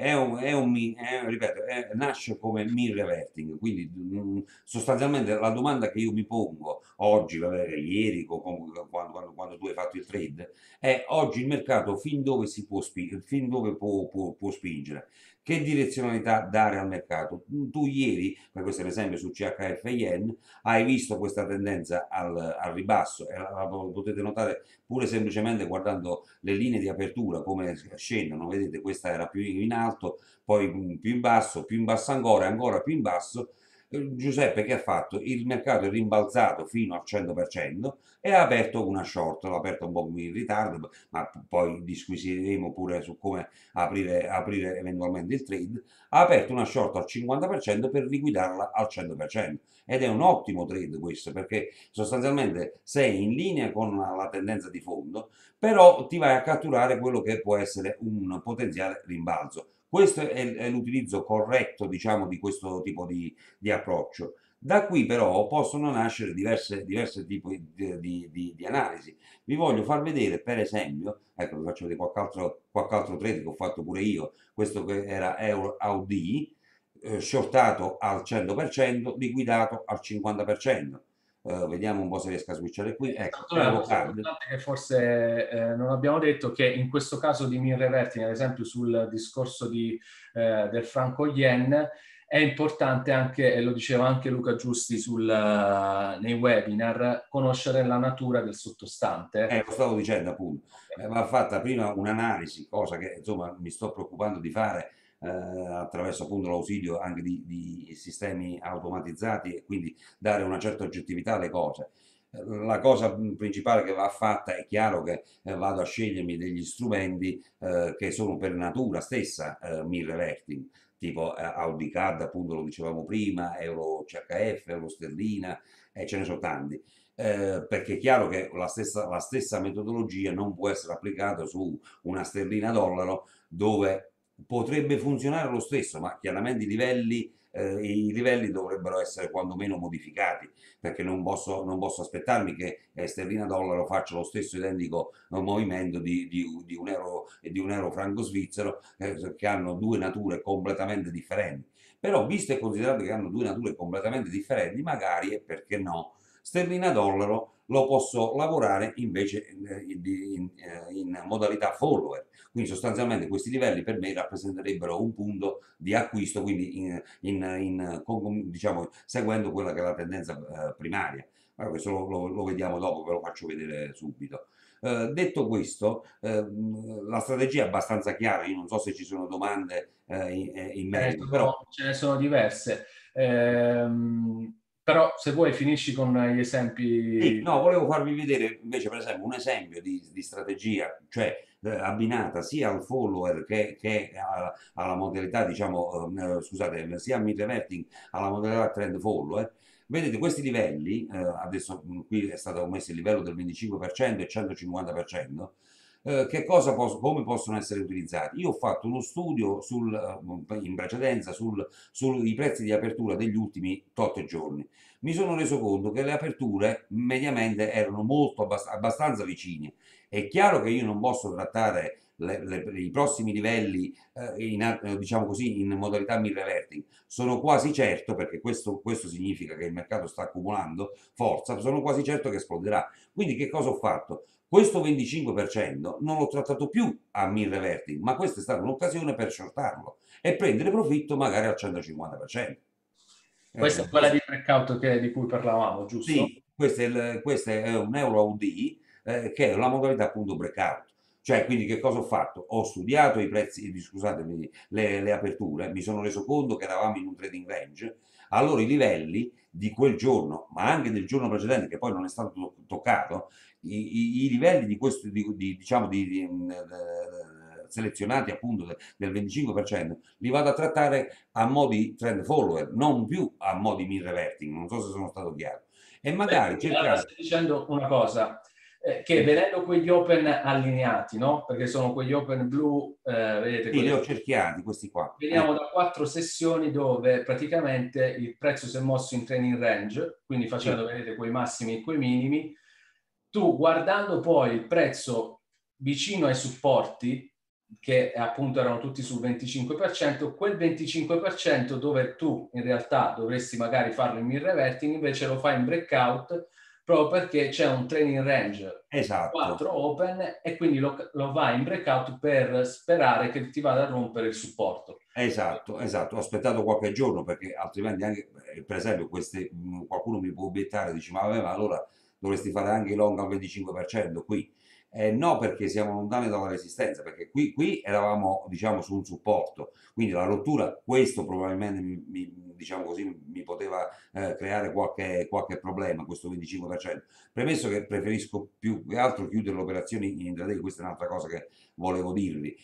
ripeto, nasce come mean reverting, quindi sostanzialmente la domanda che io mi pongo oggi, vabbè, ieri, quando tu hai fatto il trade, è oggi il mercato fin dove si può, fin dove può spingere? Che direzionalità dare al mercato? Tu ieri, per questo è l'esempio su CHF Yen, hai visto questa tendenza al ribasso e la potete notare pure semplicemente guardando le linee di apertura come scendono, vedete questa era più in alto, poi più in basso ancora, ancora più in basso. Giuseppe che ha fatto? Il mercato è rimbalzato fino al 100% e ha aperto una short, l'ha aperto un po' in ritardo, ma poi disquisiremo pure su come aprire eventualmente il trade. Ha aperto una short al 50% per liquidarla al 100% ed è un ottimo trade questo perché sostanzialmente sei in linea con la tendenza di fondo, però ti vai a catturare quello che può essere un potenziale rimbalzo. Questo è l'utilizzo corretto, diciamo, di questo tipo di approccio. Da qui però possono nascere diverse tipi di analisi. Vi voglio far vedere, per esempio, ecco, vi faccio vedere qualche altro trade che ho fatto pure io, questo che era Euro AUD, shortato al 100%, liquidato al 50%. Vediamo un po' se riesco a switchare qui. Ecco, Salvatore, una cosa Eurocard. importante che forse non abbiamo detto, che in questo caso di mean reverting, ad esempio sul discorso del franco yen, è importante anche, e lo diceva anche Luca Giusti nei webinar, conoscere la natura del sottostante. Lo stavo dicendo appunto, va fatta prima un'analisi, cosa che insomma mi sto preoccupando di fare attraverso appunto l'ausilio anche di sistemi automatizzati e quindi dare una certa oggettività alle cose. La cosa principale che va fatta è chiaro che vado a scegliermi degli strumenti che sono per natura stessa mean reverting, tipo AudiCAD, appunto lo dicevamo prima, Euro CHF, Euro sterlina, e ce ne sono tanti perché è chiaro che la stessa metodologia non può essere applicata su una sterlina dollaro dove potrebbe funzionare lo stesso, ma chiaramente i livelli dovrebbero essere quantomeno modificati, perché non posso aspettarmi che sterlina dollaro faccia lo stesso identico movimento di un euro e di un euro franco svizzero, che hanno due nature completamente differenti. Però, visto e considerato che hanno due nature completamente differenti, magari, e perché no, sterlina dollaro lo posso lavorare invece in modalità follower. Quindi sostanzialmente questi livelli per me rappresenterebbero un punto di acquisto, quindi diciamo, seguendo quella che è la tendenza primaria. Ma questo lo vediamo dopo, ve lo faccio vedere subito. Detto questo, la strategia è abbastanza chiara, io non so se ci sono domande in merito, però Ce ne sono diverse. Però se vuoi finisci con gli sì, esempi. no, volevo farvi vedere invece, per esempio, un esempio di strategia, cioè abbinata sia al follower che alla modalità, diciamo, scusate, sia al mid-reverting alla modalità trend follower. Vedete questi livelli, adesso qui è stato messo il livello del 25% e 150%, come possono essere utilizzati? Io ho fatto uno studio in precedenza sui prezzi di apertura degli ultimi tot giorni. Mi sono reso conto che le aperture mediamente erano abbastanza vicine. È chiaro che io non posso trattare i prossimi livelli diciamo così, in modalità mean reverting. Sono quasi certo, perché questo significa che il mercato sta accumulando forza, sono quasi certo che esploderà. Quindi che cosa ho fatto? Questo 25% non l'ho trattato più a mean reverting, ma questa è stata un'occasione per shortarlo e prendere profitto magari al 150%. Questa è quella Questo di breakout di cui parlavamo, giusto? sì, questo è un Euro AUD che è la modalità appunto breakout. Cioè, quindi che cosa ho fatto? Ho studiato i prezzi, scusatemi, le aperture, mi sono reso conto che eravamo in un trading range, allora i livelli di quel giorno, ma anche del giorno precedente, che poi non è stato toccato, i livelli di questo, diciamo, selezionati appunto del 25%, li vado a trattare a modi trend follower, non più a modi mean reverting, non so se sono stato chiaro. E Beh, magari quindi allora cercare... stai dicendo una cosa. che vedendo quegli open allineati, no? Perché sono quegli open blu, vedete, Sì, con li le ho cerchiati, questi qua. veniamo da 4 sessioni dove praticamente il prezzo si è mosso in training range, quindi facendo, Sì, vedete, quei massimi e quei minimi. Tu guardando poi il prezzo vicino ai supporti, che appunto erano tutti sul 25%, quel 25% dove tu in realtà dovresti magari farlo in mirror reverting, invece lo fai in breakout proprio perché c'è un training range esatto. 4 open e quindi lo vai in breakout per sperare che ti vada a rompere il supporto. Esatto, esatto. Ho aspettato qualche giorno perché altrimenti anche, per esempio, qualcuno mi può obiettare, dice, ma vabbè, ma allora dovresti fare anche i long al 25% qui. No, perché siamo lontani dalla resistenza, perché qui eravamo, diciamo, su un supporto, quindi la rottura, questo probabilmente, diciamo così, mi poteva creare qualche problema, questo 25%. Premesso che preferisco più che altro chiudere le operazioni in intraday, questa è un'altra cosa che volevo dirvi.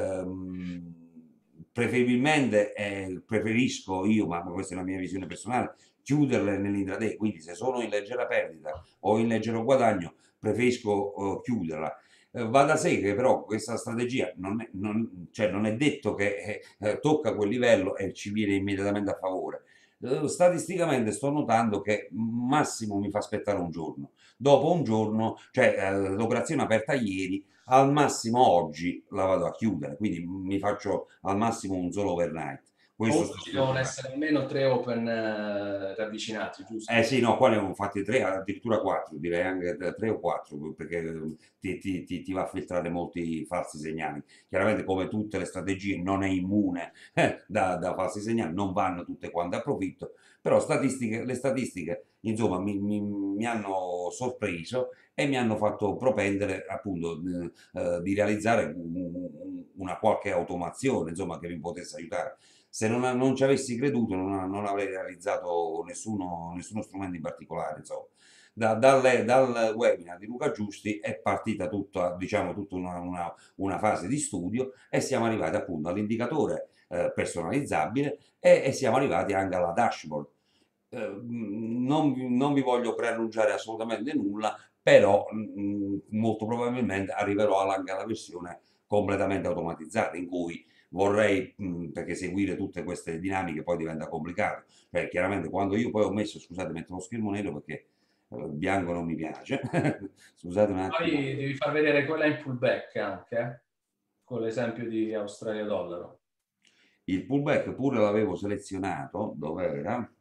Preferibilmente preferisco io, ma questa è una mia visione personale, chiuderle nell'intraday, quindi se sono in leggera perdita o in leggero guadagno, preferisco chiuderla. Va da sé che però questa strategia cioè non è detto che tocca quel livello e ci viene immediatamente a favore. Statisticamente sto notando che massimo mi fa aspettare un giorno. Dopo un giorno, cioè l'operazione aperta ieri, al massimo oggi la vado a chiudere, quindi mi faccio al massimo un solo overnight. Questo Comunque sto ci devono strutturando. essere almeno 3 open ravvicinati, Eh giusto? sì, no, qua ne avevo fatti tre, addirittura quattro, direi anche tre o quattro, perché ti va a filtrare molti falsi segnali. Chiaramente, come tutte le strategie, non è immune da falsi segnali, non vanno tutte quante a profitto, però le statistiche, insomma, mi hanno sorpreso e mi hanno fatto propendere, appunto, di realizzare una qualche automazione, insomma, che mi potesse aiutare. Se non ci avessi creduto non avrei realizzato nessuno strumento in particolare, insomma. Dal webinar di Luca Giusti è partita tutta, diciamo, tutta una fase di studio e siamo arrivati appunto all'indicatore personalizzabile e siamo arrivati anche alla dashboard. Non vi voglio preannunciare assolutamente nulla, però molto probabilmente arriverò anche alla versione completamente automatizzata in cui vorrei, perché seguire tutte queste dinamiche poi diventa complicato. Cioè, chiaramente quando io poi ho messo, scusate, metto lo schermo nero perché bianco non mi piace, scusate un attimo. Poi devi far vedere quella in pullback anche, con l'esempio di Australia dollaro. Il pullback pure l'avevo selezionato, dove era?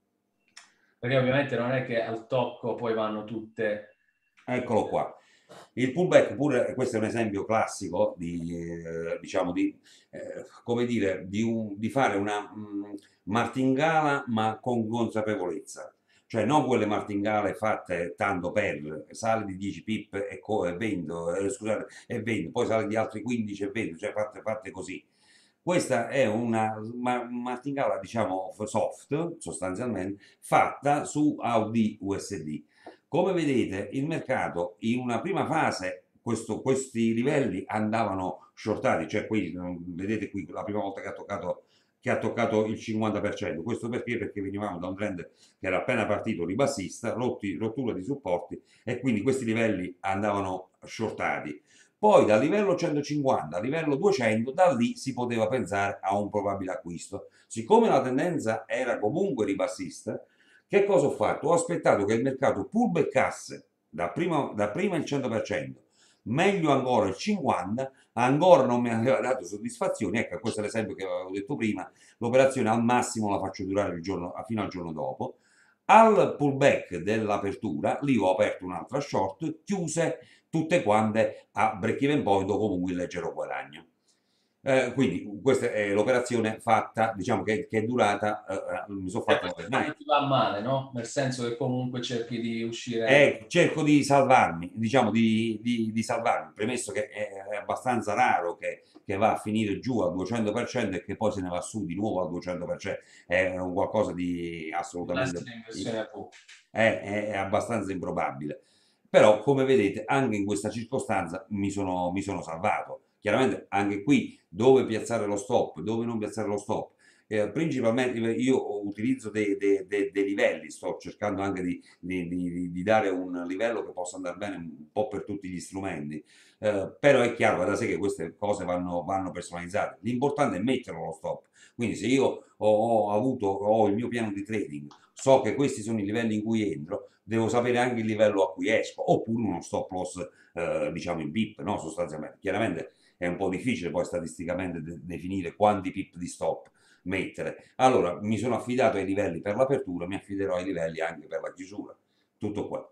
Perché ovviamente non è che al tocco poi vanno tutte. Eccolo qua. Il pullback pure, questo è un esempio classico diciamo, come dire, di fare una martingala ma con consapevolezza. Cioè non quelle martingale fatte tanto per, sale di 10 pip e vendo, scusate, e vendo, poi sale di altri 15 e vendo, cioè fatte così. Questa è una martingala, diciamo, soft, sostanzialmente, fatta su Audi USD. Come vedete, il mercato in una prima fase questi livelli andavano shortati, cioè qui, vedete qui la prima volta che ha toccato il 50%. Questo perché? Perché venivamo da un trend che era appena partito ribassista, rottura di supporti e quindi questi livelli andavano shortati. Poi dal livello 150 al livello 200, da lì si poteva pensare a un probabile acquisto. Siccome la tendenza era comunque ribassista, che cosa ho fatto? Ho aspettato che il mercato pullbackasse da prima il 100%, meglio ancora il 50%, ancora non mi aveva dato soddisfazioni. Ecco, questo è l'esempio che avevo detto prima, l'operazione al massimo la faccio durare fino al giorno dopo. Al pullback dell'apertura, lì ho aperto un'altra short, chiuse tutte quante a break even point o comunque in leggero guadagno. Quindi questa è l'operazione fatta, diciamo che è durata, mi sono E fatto, questo no, non ti va male, no? Nel senso che comunque cerchi di uscire. cerco di salvarmi, diciamo di salvarmi, premesso che è abbastanza raro che va a finire giù al 200% e che poi se ne va su di nuovo al 200%, è un qualcosa di assolutamente, Classica inversione a V. è abbastanza improbabile. Però, come vedete, anche in questa circostanza mi sono salvato. Chiaramente anche qui dove piazzare lo stop, dove non piazzare lo stop. Principalmente io utilizzo dei livelli, sto cercando anche di dare un livello che possa andare bene un po' per tutti gli strumenti. Però è chiaro, va da sé che queste cose vanno personalizzate. L'importante è metterlo lo stop. Quindi se io ho il mio piano di trading, so che questi sono i livelli in cui entro, devo sapere anche il livello a cui esco, oppure uno stop loss, diciamo in pip, no? Sostanzialmente. Chiaramente è un po' difficile poi statisticamente definire quanti pip di stop mettere. Allora, mi sono affidato ai livelli per l'apertura, mi affiderò ai livelli anche per la chiusura. Tutto qua.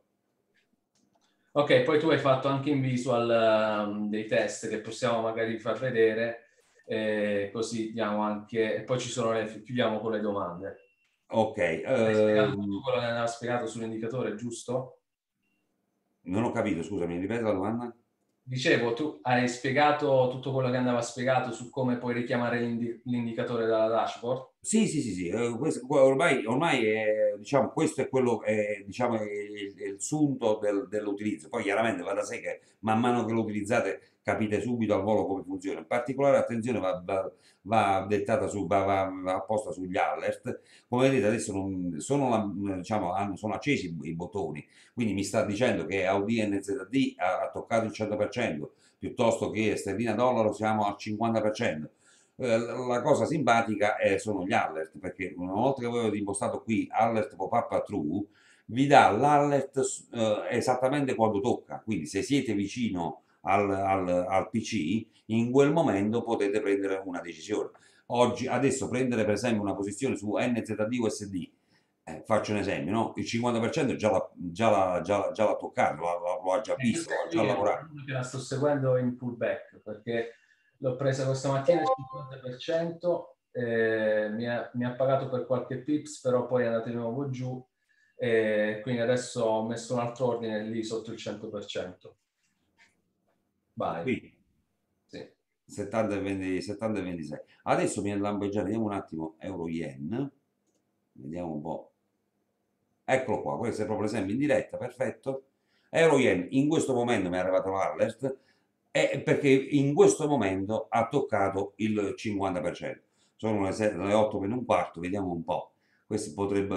Ok, poi tu hai fatto anche in visual dei test che possiamo magari far vedere, così diamo anche, e poi chiudiamo con le domande. Ok, Hai spiegato tutto quello che aveva spiegato sull'indicatore, giusto? non ho capito, scusami, ripeti la domanda? Dicevo, tu hai spiegato tutto quello che andava spiegato su come puoi richiamare l'indicatore dalla dashboard? Sì, sì, sì, sì, ormai è, diciamo, questo è quello, diciamo, è il sunto dell'utilizzo. Poi chiaramente va da sé che man mano che lo utilizzate capite subito al volo come funziona. In particolare attenzione va dettata va apposta sugli alert. Come vedete adesso diciamo, sono accesi i bottoni, quindi mi sta dicendo che Audi NZD ha toccato il 100%, piuttosto che sterlina dollaro siamo al 50%. La cosa simpatica sono gli alert, perché una volta che voi avete impostato qui alert pop-up a true, vi dà l'alert esattamente quando tocca. Quindi se siete vicino al PC, in quel momento potete prendere una decisione. Adesso prendere per esempio una posizione su NZD USD, faccio un esempio, no? Il 50% già l'ha toccato, lo ha già visto, Questa lo ha già qui è lavorato. una che la sto seguendo in pullback perché l'ho presa questa mattina al 50%, mi ha pagato per qualche pips, però poi è andato di nuovo giù, quindi adesso ho messo un altro ordine lì sotto il 100%. Vai, Qui. sì. 70 e 20 70 e 26. Adesso mi lampeggiare, vediamo un attimo euro-yen, vediamo un po'. Eccolo qua, questo è proprio l'esempio in diretta, perfetto. Euro-yen, in questo momento mi è arrivato l'alert, è perché in questo momento ha toccato il 50%. Sono le 8 meno un quarto, vediamo un po'. Questo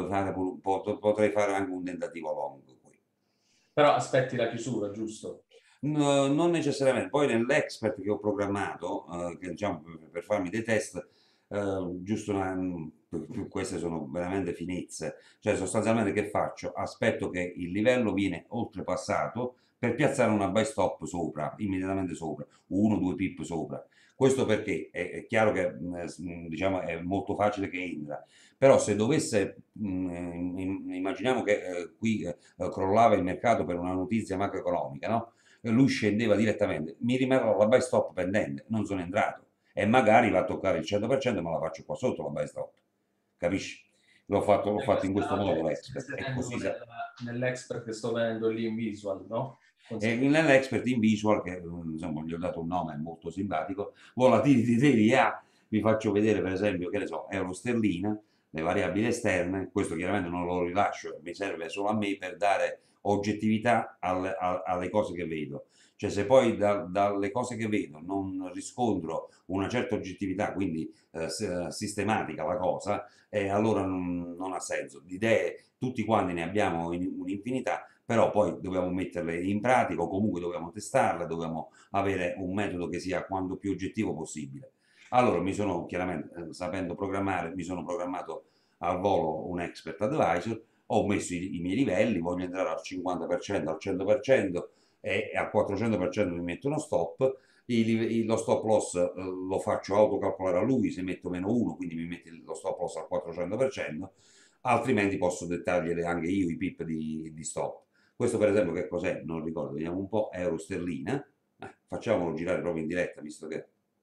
potrei fare anche un tentativo long qui. Però aspetti la chiusura, giusto? Non necessariamente, poi nell'expert che ho programmato, che, diciamo, per farmi dei test, giusto queste sono veramente finezze, cioè sostanzialmente che faccio? Aspetto che il livello viene oltrepassato per piazzare una buy stop sopra, immediatamente sopra, uno o due pip sopra. Questo perché è chiaro che diciamo, è molto facile che entra, però se dovesse, immaginiamo che qui crollava il mercato per una notizia macroeconomica, no? Lui scendeva direttamente, mi rimarrò la buy stop pendente, non sono entrato e magari va a toccare il 100% ma la faccio qua sotto la buy stop, capisci? L'ho fatto in questo modo l'expert Stai e vedendo così nell'expert che sto vedendo lì in visual, no? e nell'expert in visual che insomma gli ho dato un nome molto simpatico, volatility daily A, vi faccio vedere per esempio che ne so, euro sterlina, le variabili esterne, questo chiaramente non lo rilascio, mi serve solo a me per dare oggettività alle cose che vedo. Cioè se poi dalle cose che vedo non riscontro una certa oggettività, quindi sistematica la cosa, allora non ha senso. Di idee tutti quanti ne abbiamo un'infinità, però poi dobbiamo metterle in pratica o comunque dobbiamo testarle, dobbiamo avere un metodo che sia quanto più oggettivo possibile. Allora mi sono chiaramente, sapendo programmare, mi sono programmato al volo un expert advisor, ho messo i miei livelli, voglio entrare al 50%, al 100% e al 400% mi metto uno stop, lo stop loss lo faccio autocalcolare a lui se metto meno 1, quindi mi mette lo stop loss al 400%, altrimenti posso dettargliele anche io i pip di stop. Questo per esempio che cos'è? Non ricordo, vediamo un po', euro sterlina, facciamolo girare proprio in diretta, visto che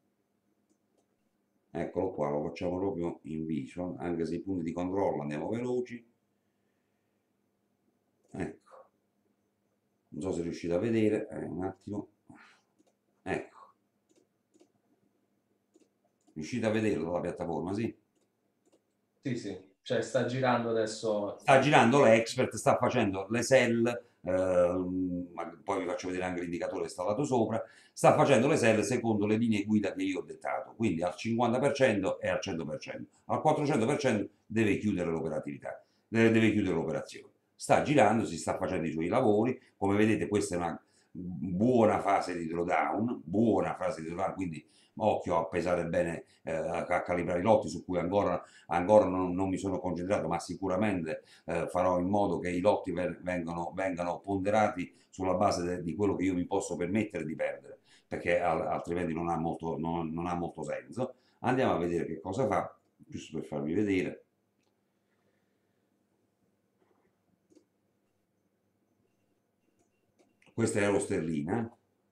eccolo qua, lo facciamo proprio in visual, anche se i punti di controllo andiamo veloci. Ecco, non so se riuscite a vedere, un attimo. Ecco, riuscite a vederlo la piattaforma, sì? Sì, sì, cioè sta girando adesso. Sta girando l'expert, sta facendo le sell ma poi vi faccio vedere anche l'indicatore che sta dato sopra, sta facendo le sell secondo le linee guida che io ho dettato, quindi al 50% e al 100%. Al 400% deve chiudere l'operatività, deve chiudere l'operazione. Sta girando, si sta facendo i suoi lavori, come vedete questa è una buona fase di drawdown, quindi occhio a pesare bene, a calibrare i lotti su cui ancora non mi sono concentrato, ma sicuramente farò in modo che i lotti vengano ponderati sulla base di quello che io mi posso permettere di perdere, perché altrimenti non ha molto senso. Andiamo a vedere che cosa fa, giusto per farvi vedere. Questa è euro sterlina.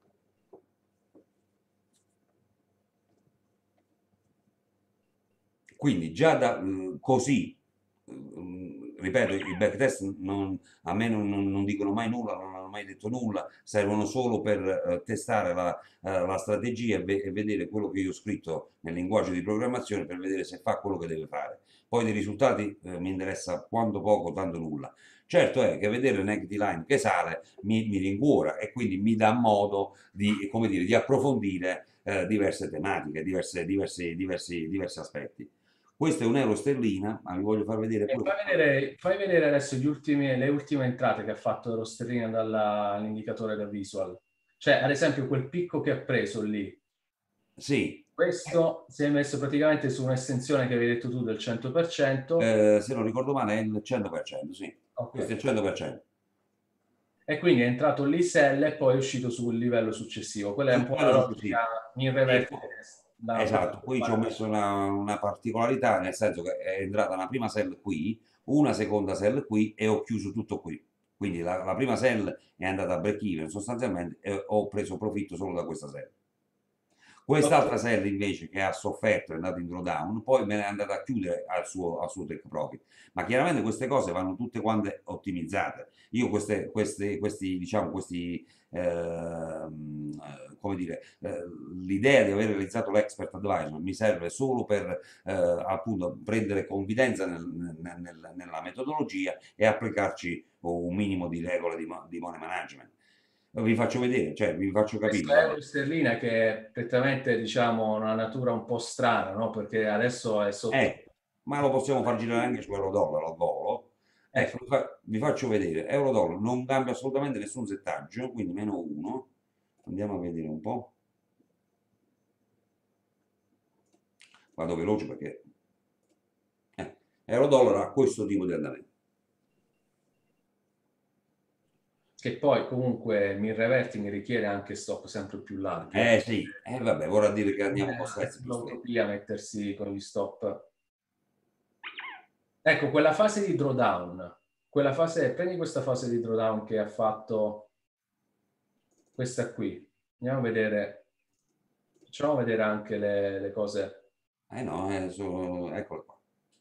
Quindi già così, ripeto, i backtest a me non dicono mai nulla, non hanno mai detto nulla, servono solo per testare la strategia e vedere quello che io ho scritto nel linguaggio di programmazione per vedere se fa quello che deve fare. Poi dei risultati mi interessa quanto poco, tanto nulla. Certo è che vedere l'equity line che sale mi rincuora e quindi mi dà modo di, come dire, di approfondire diverse tematiche, diversi aspetti. Questo è un euro sterlina, ma vi voglio far vedere E pure. fai vedere adesso le ultime entrate che ha fatto Euro sterlina dall'indicatore da visual. Cioè, ad esempio, quel picco che ha preso lì, Sì, questo si è messo praticamente su un'estensione che avevi detto tu del 100%. se non ricordo male è il 100%, sì, Ok. questo è il 100%. E quindi è entrato lì sell e poi è uscito sul livello successivo. Quella è un Sul po' la livello logica successivo. in E reverse poi, da esatto, qualche qui ci ho parte. messo una particolarità, nel senso che è entrata una prima sell qui, una seconda sell qui e ho chiuso tutto qui. Quindi la prima sell è andata a break even sostanzialmente e ho preso profitto solo da questa sell. Ok. Quest'altra serie invece che ha sofferto è andata in drawdown, poi me ne è andata a chiudere al suo take profit. Ma chiaramente queste cose vanno tutte quante ottimizzate. Io diciamo, come dire, l'idea di aver realizzato l'expert advisor mi serve solo per appunto prendere confidenza nella metodologia e applicarci un minimo di regole di money management. Vi faccio vedere, cioè vi faccio capire, Questa guarda. euro sterlina che è prettamente, diciamo, una natura un po' strana, no? Perché adesso è sotto... Ma lo possiamo far girare anche su euro-dollaro al volo. Ecco, vi faccio vedere, euro-dollaro non cambia assolutamente nessun settaggio, quindi meno 1. Andiamo a vedere un po'. Vado veloce perché euro-dollaro ha questo tipo di andamento. che poi comunque il reverting richiede anche stop sempre più larghi. Sì, vabbè, vorrà dire che andiamo con È stress più stretti. un'utopia mettersi con gli stop. Ecco, quella fase di drawdown, prendi questa fase di drawdown che ha fatto questa qui. Andiamo a vedere, facciamo vedere anche le cose. No, eccolo qua.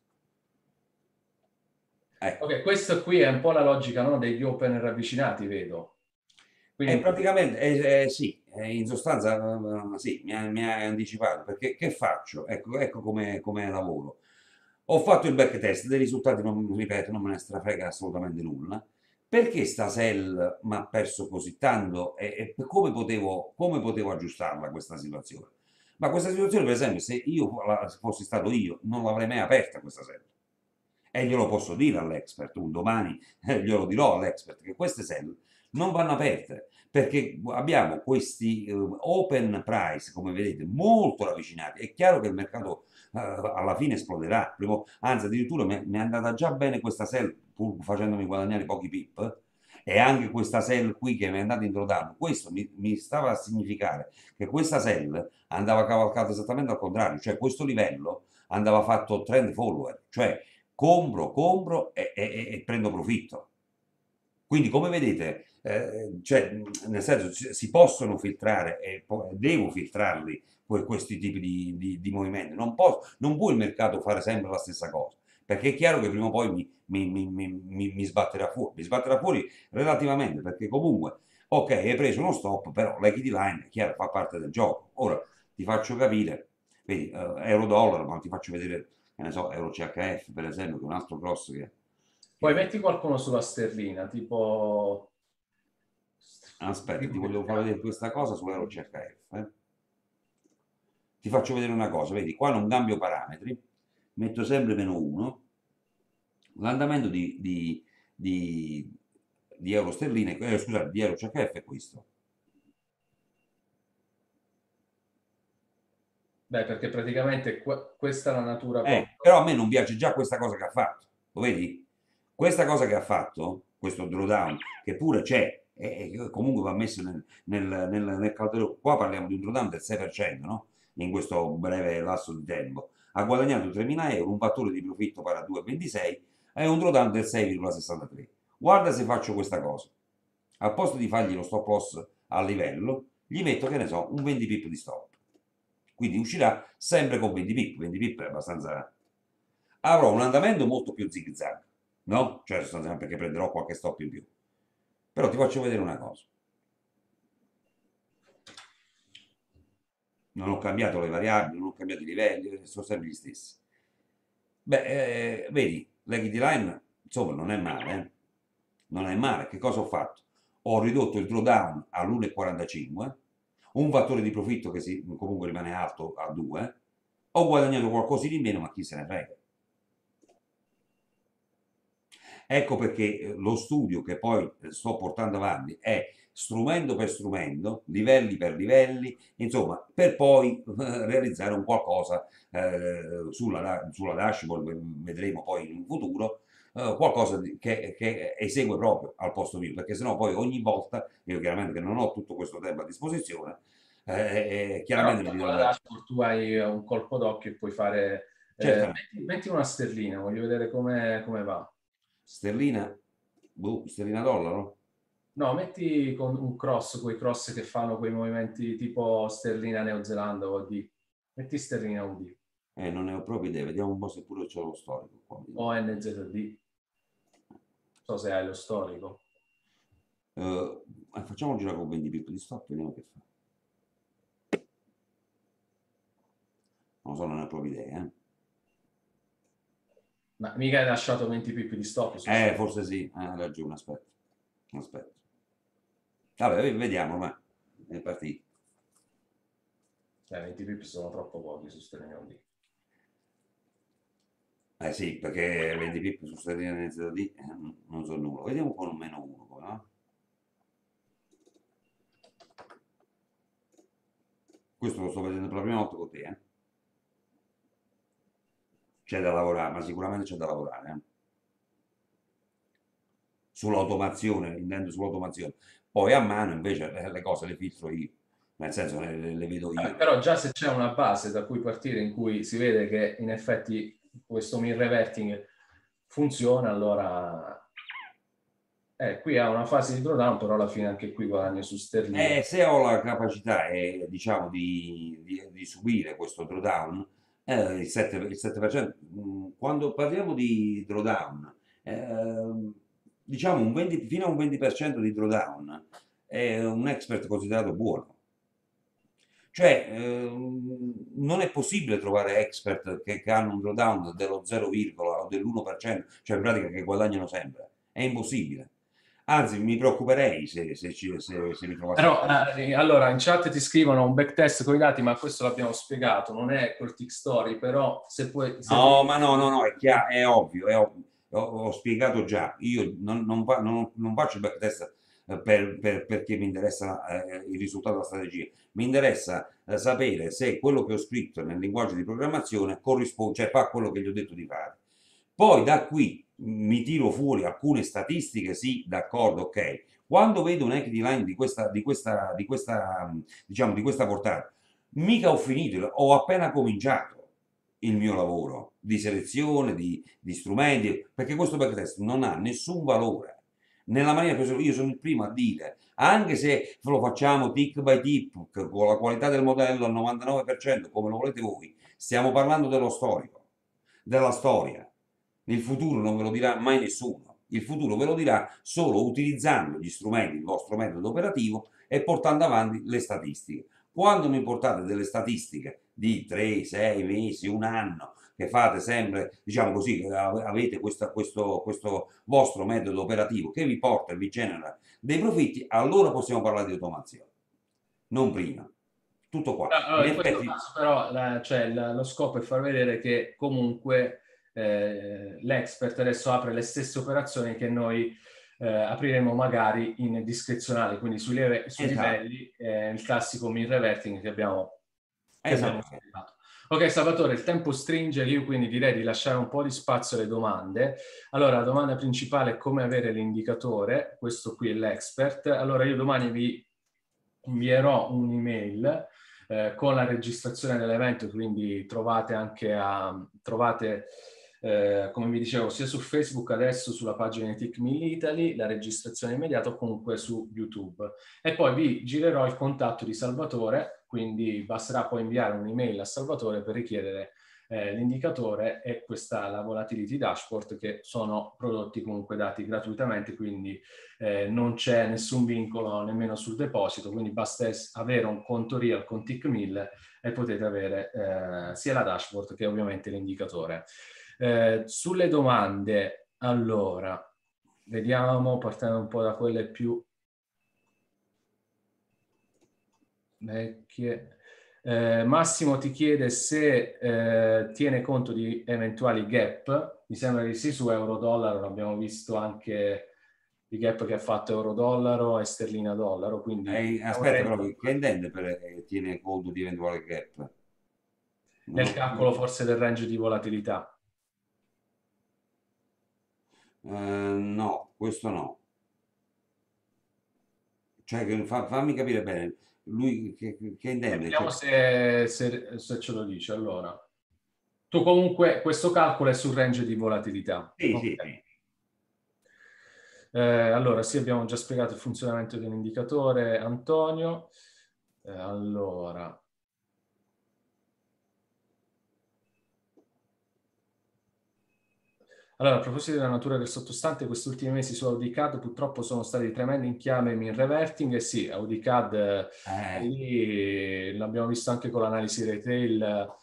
Ecco. Ok, questo qui è un po' la logica, no, degli open ravvicinati, vedo. E Quindi praticamente, sì, in sostanza sì, mi hai anticipato, perché che faccio? Ecco come lavoro. Ho fatto il backtest, dei risultati, non, ripeto, non me ne strafrega assolutamente nulla. Perché sta Cell mi ha perso così tanto e come potevo aggiustarla questa situazione? Ma questa situazione, per esempio, se io fossi stato io, non l'avrei mai aperta questa Cell. E glielo posso dire all'expert, un domani glielo dirò all'expert, che queste cell non vanno aperte, perché abbiamo questi open price, come vedete, molto ravvicinati. È chiaro che il mercato alla fine esploderà, anzi addirittura mi è andata già bene questa sell, pur facendomi guadagnare pochi pip, e anche questa sell qui che mi è andata in drawdown. Questo mi stava a significare che questa sell andava cavalcata esattamente al contrario, cioè questo livello andava fatto trend follower, cioè compro e prendo profitto. Quindi, come vedete, cioè, nel senso, si possono filtrare e devo filtrarli questi tipi di movimenti. Non può il mercato fare sempre la stessa cosa, perché è chiaro che prima o poi mi sbatterà fuori. Mi sbatterà fuori relativamente, perché comunque, ok, hai preso uno stop, però l'equity line, è chiaro, fa parte del gioco. Ora, ti faccio capire, vedi, euro-dollaro, ma ti faccio vedere, che ne so, euro-CHF, per esempio, che è un altro cross che poi metti qualcuno sulla sterlina, tipo Aspetta, ti Primo volevo far vedere mercato. questa cosa su EuroCHF. Ti faccio vedere una cosa, vedi, qua non cambio parametri, metto sempre meno 1, l'andamento di euro sterline, scusate, di euro CHF è questo. Beh, perché praticamente questa è la natura contro. Però a me non piace già questa cosa che ha fatto, lo vedi? Questa cosa che ha fatto, questo drawdown, che pure c'è, e comunque va messo nel calcolo, qua parliamo di un drawdown del 6%, no? In questo breve lasso di tempo. Ha guadagnato 3.000 euro, un fattore di profitto pari a 2,26 e un drawdown del 6,63. Guarda se faccio questa cosa. Al posto di fargli lo stop loss a livello, gli metto, che ne so, un 20 pip di stop. Quindi uscirà sempre con 20 pip. 20 pip è abbastanza... Avrò un andamento molto più zig zag, no? Cioè, sostanzialmente perché prenderò qualche stop in più. Però ti faccio vedere una cosa. Non ho cambiato le variabili, non ho cambiato i livelli, sono sempre gli stessi. Beh, vedi, l'equity line, insomma, non è male, eh? Non è male. Che cosa ho fatto? Ho ridotto il drawdown all'1,45, un fattore di profitto che comunque rimane alto a 2, ho guadagnato qualcosina in meno, ma chi se ne frega. Ecco perché lo studio che poi sto portando avanti è strumento per strumento, livelli per livelli, insomma, per poi realizzare un qualcosa sulla dashboard, vedremo poi in un futuro, qualcosa che esegue proprio al posto mio, perché sennò poi ogni volta, io chiaramente che non ho tutto questo tempo a disposizione, Però chiaramente mi con la ritrovo... dashboard tu hai un colpo d'occhio e puoi fare... Certamente, metti una sterlina, voglio vedere come va. sterlina, sterlina dollaro? No, metti con un cross, quei cross che fanno quei movimenti tipo sterlina Neozelanda o D. Metti sterlina UD Non ne ho proprio idea, vediamo un po' se pure c'è lo storico qua. o NZD. Non so se hai lo storico. Facciamo girare con 20 pip di stop, vediamo che fa. Non so, non ne ho proprio idea. Ma mica hai lasciato 20 pip di stop su sto. Forse sì, hai ragione, aspetta. Aspetta. Vabbè, vediamo, ma è partito. 20 pip sono troppo pochi su sterlina UD. Eh sì, perché 20 pip su sterline NZD non so nulla. Vediamo con un meno 1 poi, no? Questo lo sto vedendo per la prima volta con te, eh. C'è da lavorare, ma sicuramente c'è da lavorare, sull'automazione, intendo sull'automazione. Poi a mano invece le cose le filtro io, nel senso le vedo io. Però già se c'è una base da cui partire in cui si vede che in effetti questo mean reverting funziona, allora qui ha una fase di drawdown, però alla fine anche qui guadagna su sterline. Se ho la capacità, diciamo, di subire questo drawdown, il 7%, quando parliamo di drawdown, diciamo fino a un 20% di drawdown è un expert considerato buono. Cioè, non è possibile trovare expert che hanno un drawdown dello 0, o dell'1%, cioè in pratica che guadagnano sempre. È impossibile. Anzi, mi preoccuperei se mi trovassi in Però questa. allora in chat ti scrivono un backtest con i dati, ma questo l'abbiamo spiegato, non è col tick story, però se puoi, se No, devi... ma no, no, no, è chiaro, è ovvio, è ovvio. Ho spiegato già, io non faccio il backtest perché mi interessa il risultato della strategia, mi interessa sapere se quello che ho scritto nel linguaggio di programmazione corrisponde, cioè fa quello che gli ho detto di fare. Poi da qui mi tiro fuori alcune statistiche, sì, d'accordo, ok. Quando vedo un equity line diciamo, di questa portata, mica ho finito, ho appena cominciato il mio lavoro di selezione, di strumenti, perché questo backtest non ha nessun valore. Nella maniera che io sono il primo a dire, anche se lo facciamo tick by tick, con la qualità del modello al 99%, come lo volete voi, stiamo parlando dello storico, della storia. Il futuro non ve lo dirà mai nessuno. Il futuro ve lo dirà solo utilizzando gli strumenti, il vostro metodo operativo e portando avanti le statistiche. Quando mi portate delle statistiche di 3, 6 mesi, un anno, che fate sempre, diciamo così, avete questo vostro metodo operativo che vi porta e vi genera dei profitti, allora possiamo parlare di automazione, non prima. Tutto qua. In Allora, in questo effetti, caso però cioè, lo scopo è far vedere che comunque l'expert adesso apre le stesse operazioni che noi apriremo magari in discrezionale, quindi sui esatto, livelli, il classico min reverting che abbiamo esatto. spiegato. Ok, Salvatore, il tempo stringe, io quindi direi di lasciare un po' di spazio alle domande. Allora, la domanda principale è come avere l'indicatore, questo qui è l'expert. Allora, io domani vi invierò un'email con la registrazione dell'evento, quindi trovate come vi dicevo, sia su Facebook adesso sulla pagina di TICMIL Italy, la registrazione immediata o comunque su YouTube. E poi vi girerò il contatto di Salvatore, quindi basterà poi inviare un'email a Salvatore per richiedere l'indicatore e la volatility dashboard, che sono prodotti comunque dati gratuitamente, quindi non c'è nessun vincolo nemmeno sul deposito, quindi basta avere un conto real con TickMill e potete avere sia la dashboard che ovviamente l'indicatore. Sulle domande, allora, vediamo, partendo un po' da quelle più vecchie. Massimo ti chiede se tiene conto di eventuali gap. Mi sembra di sì, su euro-dollaro l'abbiamo visto anche i gap che ha fatto euro-dollaro e sterlina-dollaro, quindi Aspetta, però, che intende per tiene conto di eventuale gap? Non nel ho calcolo capito. forse del range di volatilità. No, questo no. Cioè, fammi capire bene, lui che intende? Vediamo Cioè, se ce lo dice. Allora, tu comunque questo calcolo è sul range di volatilità. sì, Ok. sì, sì. Allora, sì, abbiamo già spiegato il funzionamento dell'indicatore, Antonio. Allora, a proposito della natura del sottostante, questi ultimi mesi su AudiCAD purtroppo sono stati tremendi inchiami in reverting, e sì, AudiCAD Eh, lì l'abbiamo visto anche con l'analisi retail,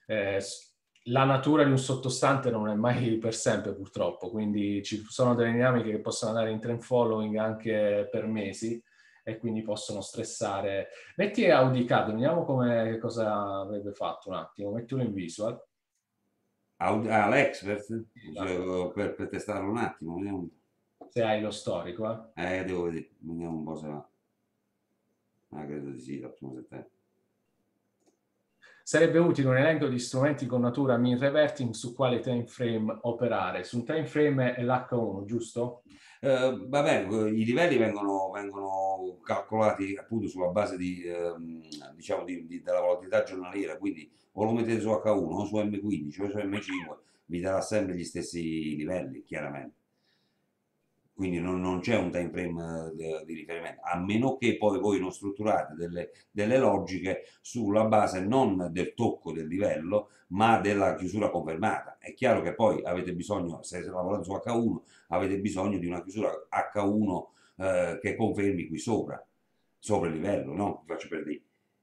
la natura di un sottostante non è mai per sempre purtroppo, quindi ci sono delle dinamiche che possono andare in trend following anche per mesi e quindi possono stressare. Metti AudiCAD, vediamo che cosa avrebbe fatto un attimo, mettilo in visual. All'expert, Sì, cioè, per testarlo un attimo, vediamo. se hai lo storico, Devo vedere, vediamo un po' se va. Ah, credo di sì, dal primo settembre. Sarebbe utile un elenco di strumenti con natura mean reverting su quale time frame operare. Su un time frame è l'H1, giusto? Vabbè, i livelli vengono calcolati appunto sulla base diciamo della volatilità giornaliera, quindi o lo mettete su H1 o su M15 o su M5, vi darà sempre gli stessi livelli, chiaramente. Quindi non c'è un time frame di riferimento, a meno che poi voi non strutturate delle logiche sulla base non del tocco del livello, ma della chiusura confermata. È chiaro che poi avete bisogno, se lavorate su H1, avete bisogno di una chiusura H1 che confermi qui sopra il livello, no? Vi faccio per dire.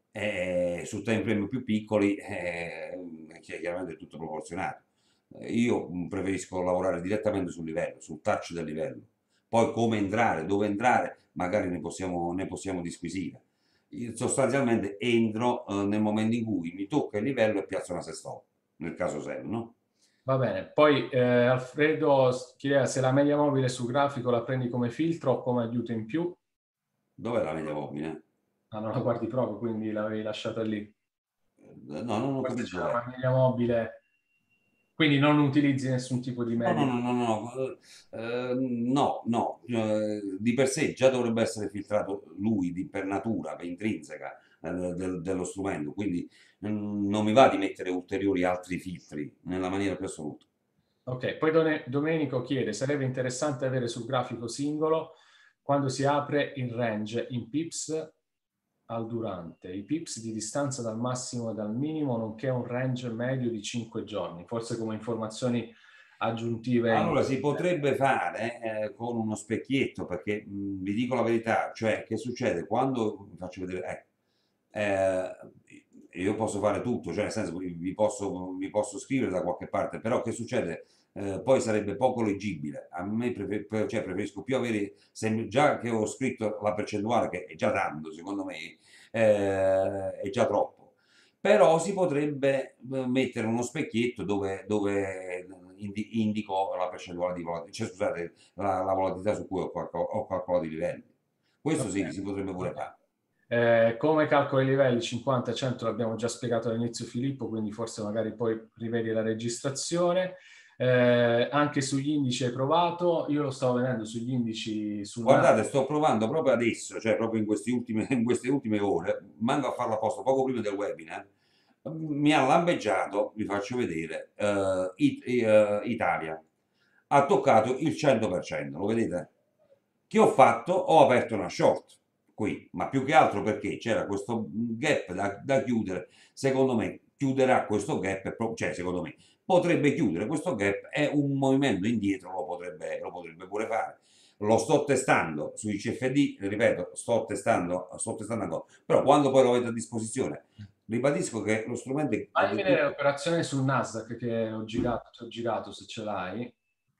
Su time frame più piccoli chiaramente è tutto proporzionato. Io preferisco lavorare direttamente sul livello, sul touch del livello. Poi come entrare, dove entrare, magari ne possiamo disquisire. Io sostanzialmente entro nel momento in cui mi tocca il livello e piazzo una stop, nel caso SEL, no? Va bene. Poi Alfredo chiedeva se la media mobile su grafico la prendi come filtro o come aiuto in più. Dov'è la media mobile? Ah, non la guardi proprio, quindi l'avevi lasciata lì. No, non ho Forse capito c'era dov'è. una media mobile, quindi non utilizzi nessun tipo di No, no, media. no, no, no, no, no, di per sé già dovrebbe essere filtrato lui per natura, per intrinseca dello strumento, quindi non mi va di mettere ulteriori altri filtri nella maniera più assoluta. Ok, poi Domenico chiede, sarebbe interessante avere sul grafico singolo quando si apre il range in pips al durante, i pips di distanza dal massimo e dal minimo, nonché un range medio di 5 giorni, forse come informazioni aggiuntive. Allora si potrebbe fare con uno specchietto, perché vi dico la verità, cioè che succede quando, vi faccio vedere, ecco, io posso fare tutto, cioè nel senso vi posso scrivere da qualche parte, però che succede? Poi sarebbe poco leggibile. A me cioè, preferisco più avere, già che ho scritto la percentuale, che è già tanto, secondo me, è già troppo. Però si potrebbe mettere uno specchietto dove indico la percentuale di volatilità, cioè scusate, la volatilità su cui ho calcolato i livelli. Questo Ok, sì, si potrebbe pure ok. fare. Come calcolo i livelli 50-100 l'abbiamo già spiegato all'inizio Filippo, quindi forse magari poi rivedi la registrazione. Anche sugli indici hai provato, io lo stavo vedendo sugli indici sul Guardate, Nasdaq. sto provando proprio adesso, cioè proprio in queste ultime ore, manco a farlo apposta, poco prima del webinar, mi ha lampeggiato, vi faccio vedere, Italia. Ha toccato il 100%, lo vedete? Che ho fatto? Ho aperto una short qui, ma più che altro perché c'era questo gap da chiudere. Secondo me chiuderà questo gap, cioè secondo me potrebbe chiudere questo gap e un movimento indietro lo potrebbe pure fare. Lo sto testando sui CFD, ripeto, sto testando ancora, però quando poi lo avete a disposizione, ribadisco che lo strumento è Vai a del vedere tutto l'operazione sul Nasdaq che ho girato, ti ho girato se ce l'hai.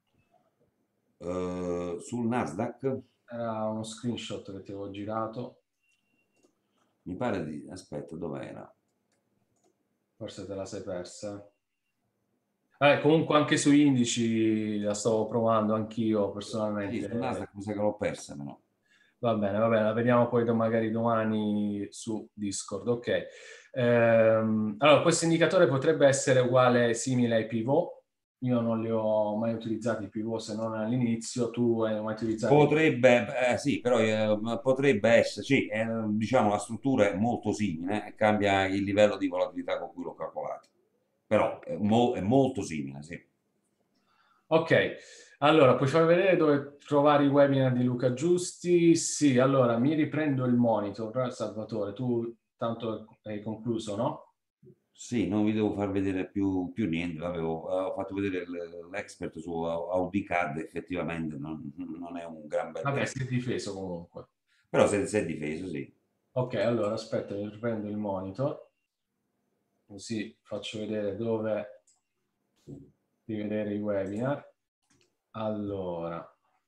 sul Nasdaq, Era uno screenshot che ti avevo girato, mi pare di, aspetta, dov'era? forse te la sei persa. Comunque anche sugli indici la stavo provando anch'io Sì, sul personalmente. Nasdaq mi sa che l'ho persa, però. Va bene, la vediamo poi magari domani su Discord. Ok. Allora, questo indicatore potrebbe essere uguale, simile ai pivot. Io non li ho mai utilizzati i pivot se non all'inizio. Tu hai mai utilizzato? Potrebbe, sì, però potrebbe essere, sì, diciamo la struttura è molto simile, cambia il livello di volatilità con cui l'ho calcolato, però è molto simile, sì. Ok, allora puoi far vedere dove trovare i webinar di Luca Giusti? Sì, allora mi riprendo il monitor, Salvatore, tu tanto hai concluso, no? Sì, non vi devo far vedere più niente, ho fatto vedere l'expert su AudiCAD, effettivamente non è un gran bel Vabbè, granché, si è difeso comunque. però se è difeso, sì. Ok, allora aspetta, mi riprendo il monitor, così faccio vedere dove rivedere i webinar. Allora,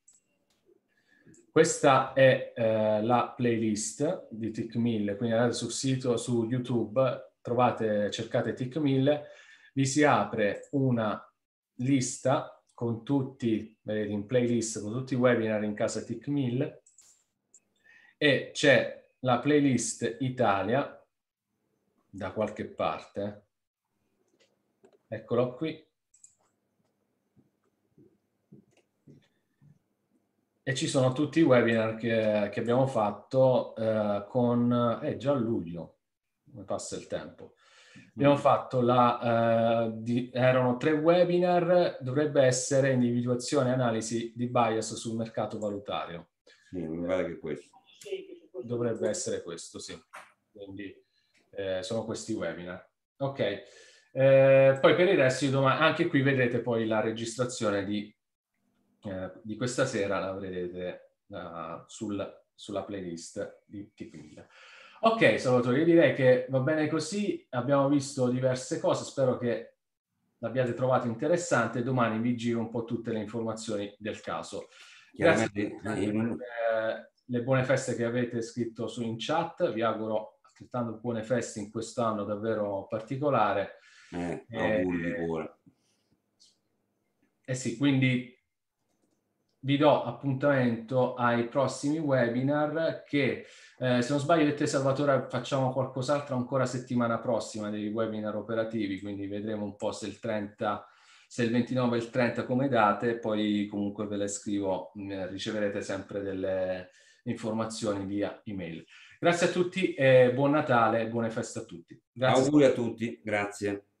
questa è la playlist di TIC1000, quindi andate sul sito, su YouTube, trovate, cercate TIC1000, vi si apre una lista con tutti, vedete in playlist, con tutti i webinar in casa TIC1000 e c'è la playlist Italia da qualche parte, eccolo qui, e ci sono tutti i webinar che abbiamo fatto con già a luglio, come passa il tempo. Abbiamo Mm. fatto erano 3 webinar, dovrebbe essere individuazione e analisi di bias sul mercato valutario. Sì, mi pare che è questo. Dovrebbe essere questo, sì. Quindi sono questi webinar. Ok. Poi per il resto, anche qui vedete poi la registrazione di questa sera, la vedrete sulla playlist di TIC1000. Ok, Salvatore, io direi che va bene così, abbiamo visto diverse cose, spero che l'abbiate trovato interessante, domani vi giro un po' tutte le informazioni del caso. Grazie a Chiaramente tutti anche per le buone feste che avete scritto in chat, vi auguro altrettanto buone feste in quest'anno davvero particolare. auguri di cuore. Sì, quindi vi do appuntamento ai prossimi webinar che, se non sbaglio, io e te Salvatore facciamo qualcos'altro ancora settimana prossima dei webinar operativi, quindi vedremo un po' se il 30, se il 29 e il 30 come date, poi comunque ve le scrivo, riceverete sempre delle informazioni via email. Grazie a tutti e buon Natale e buone feste a tutti. Grazie. Auguri a tutti, grazie.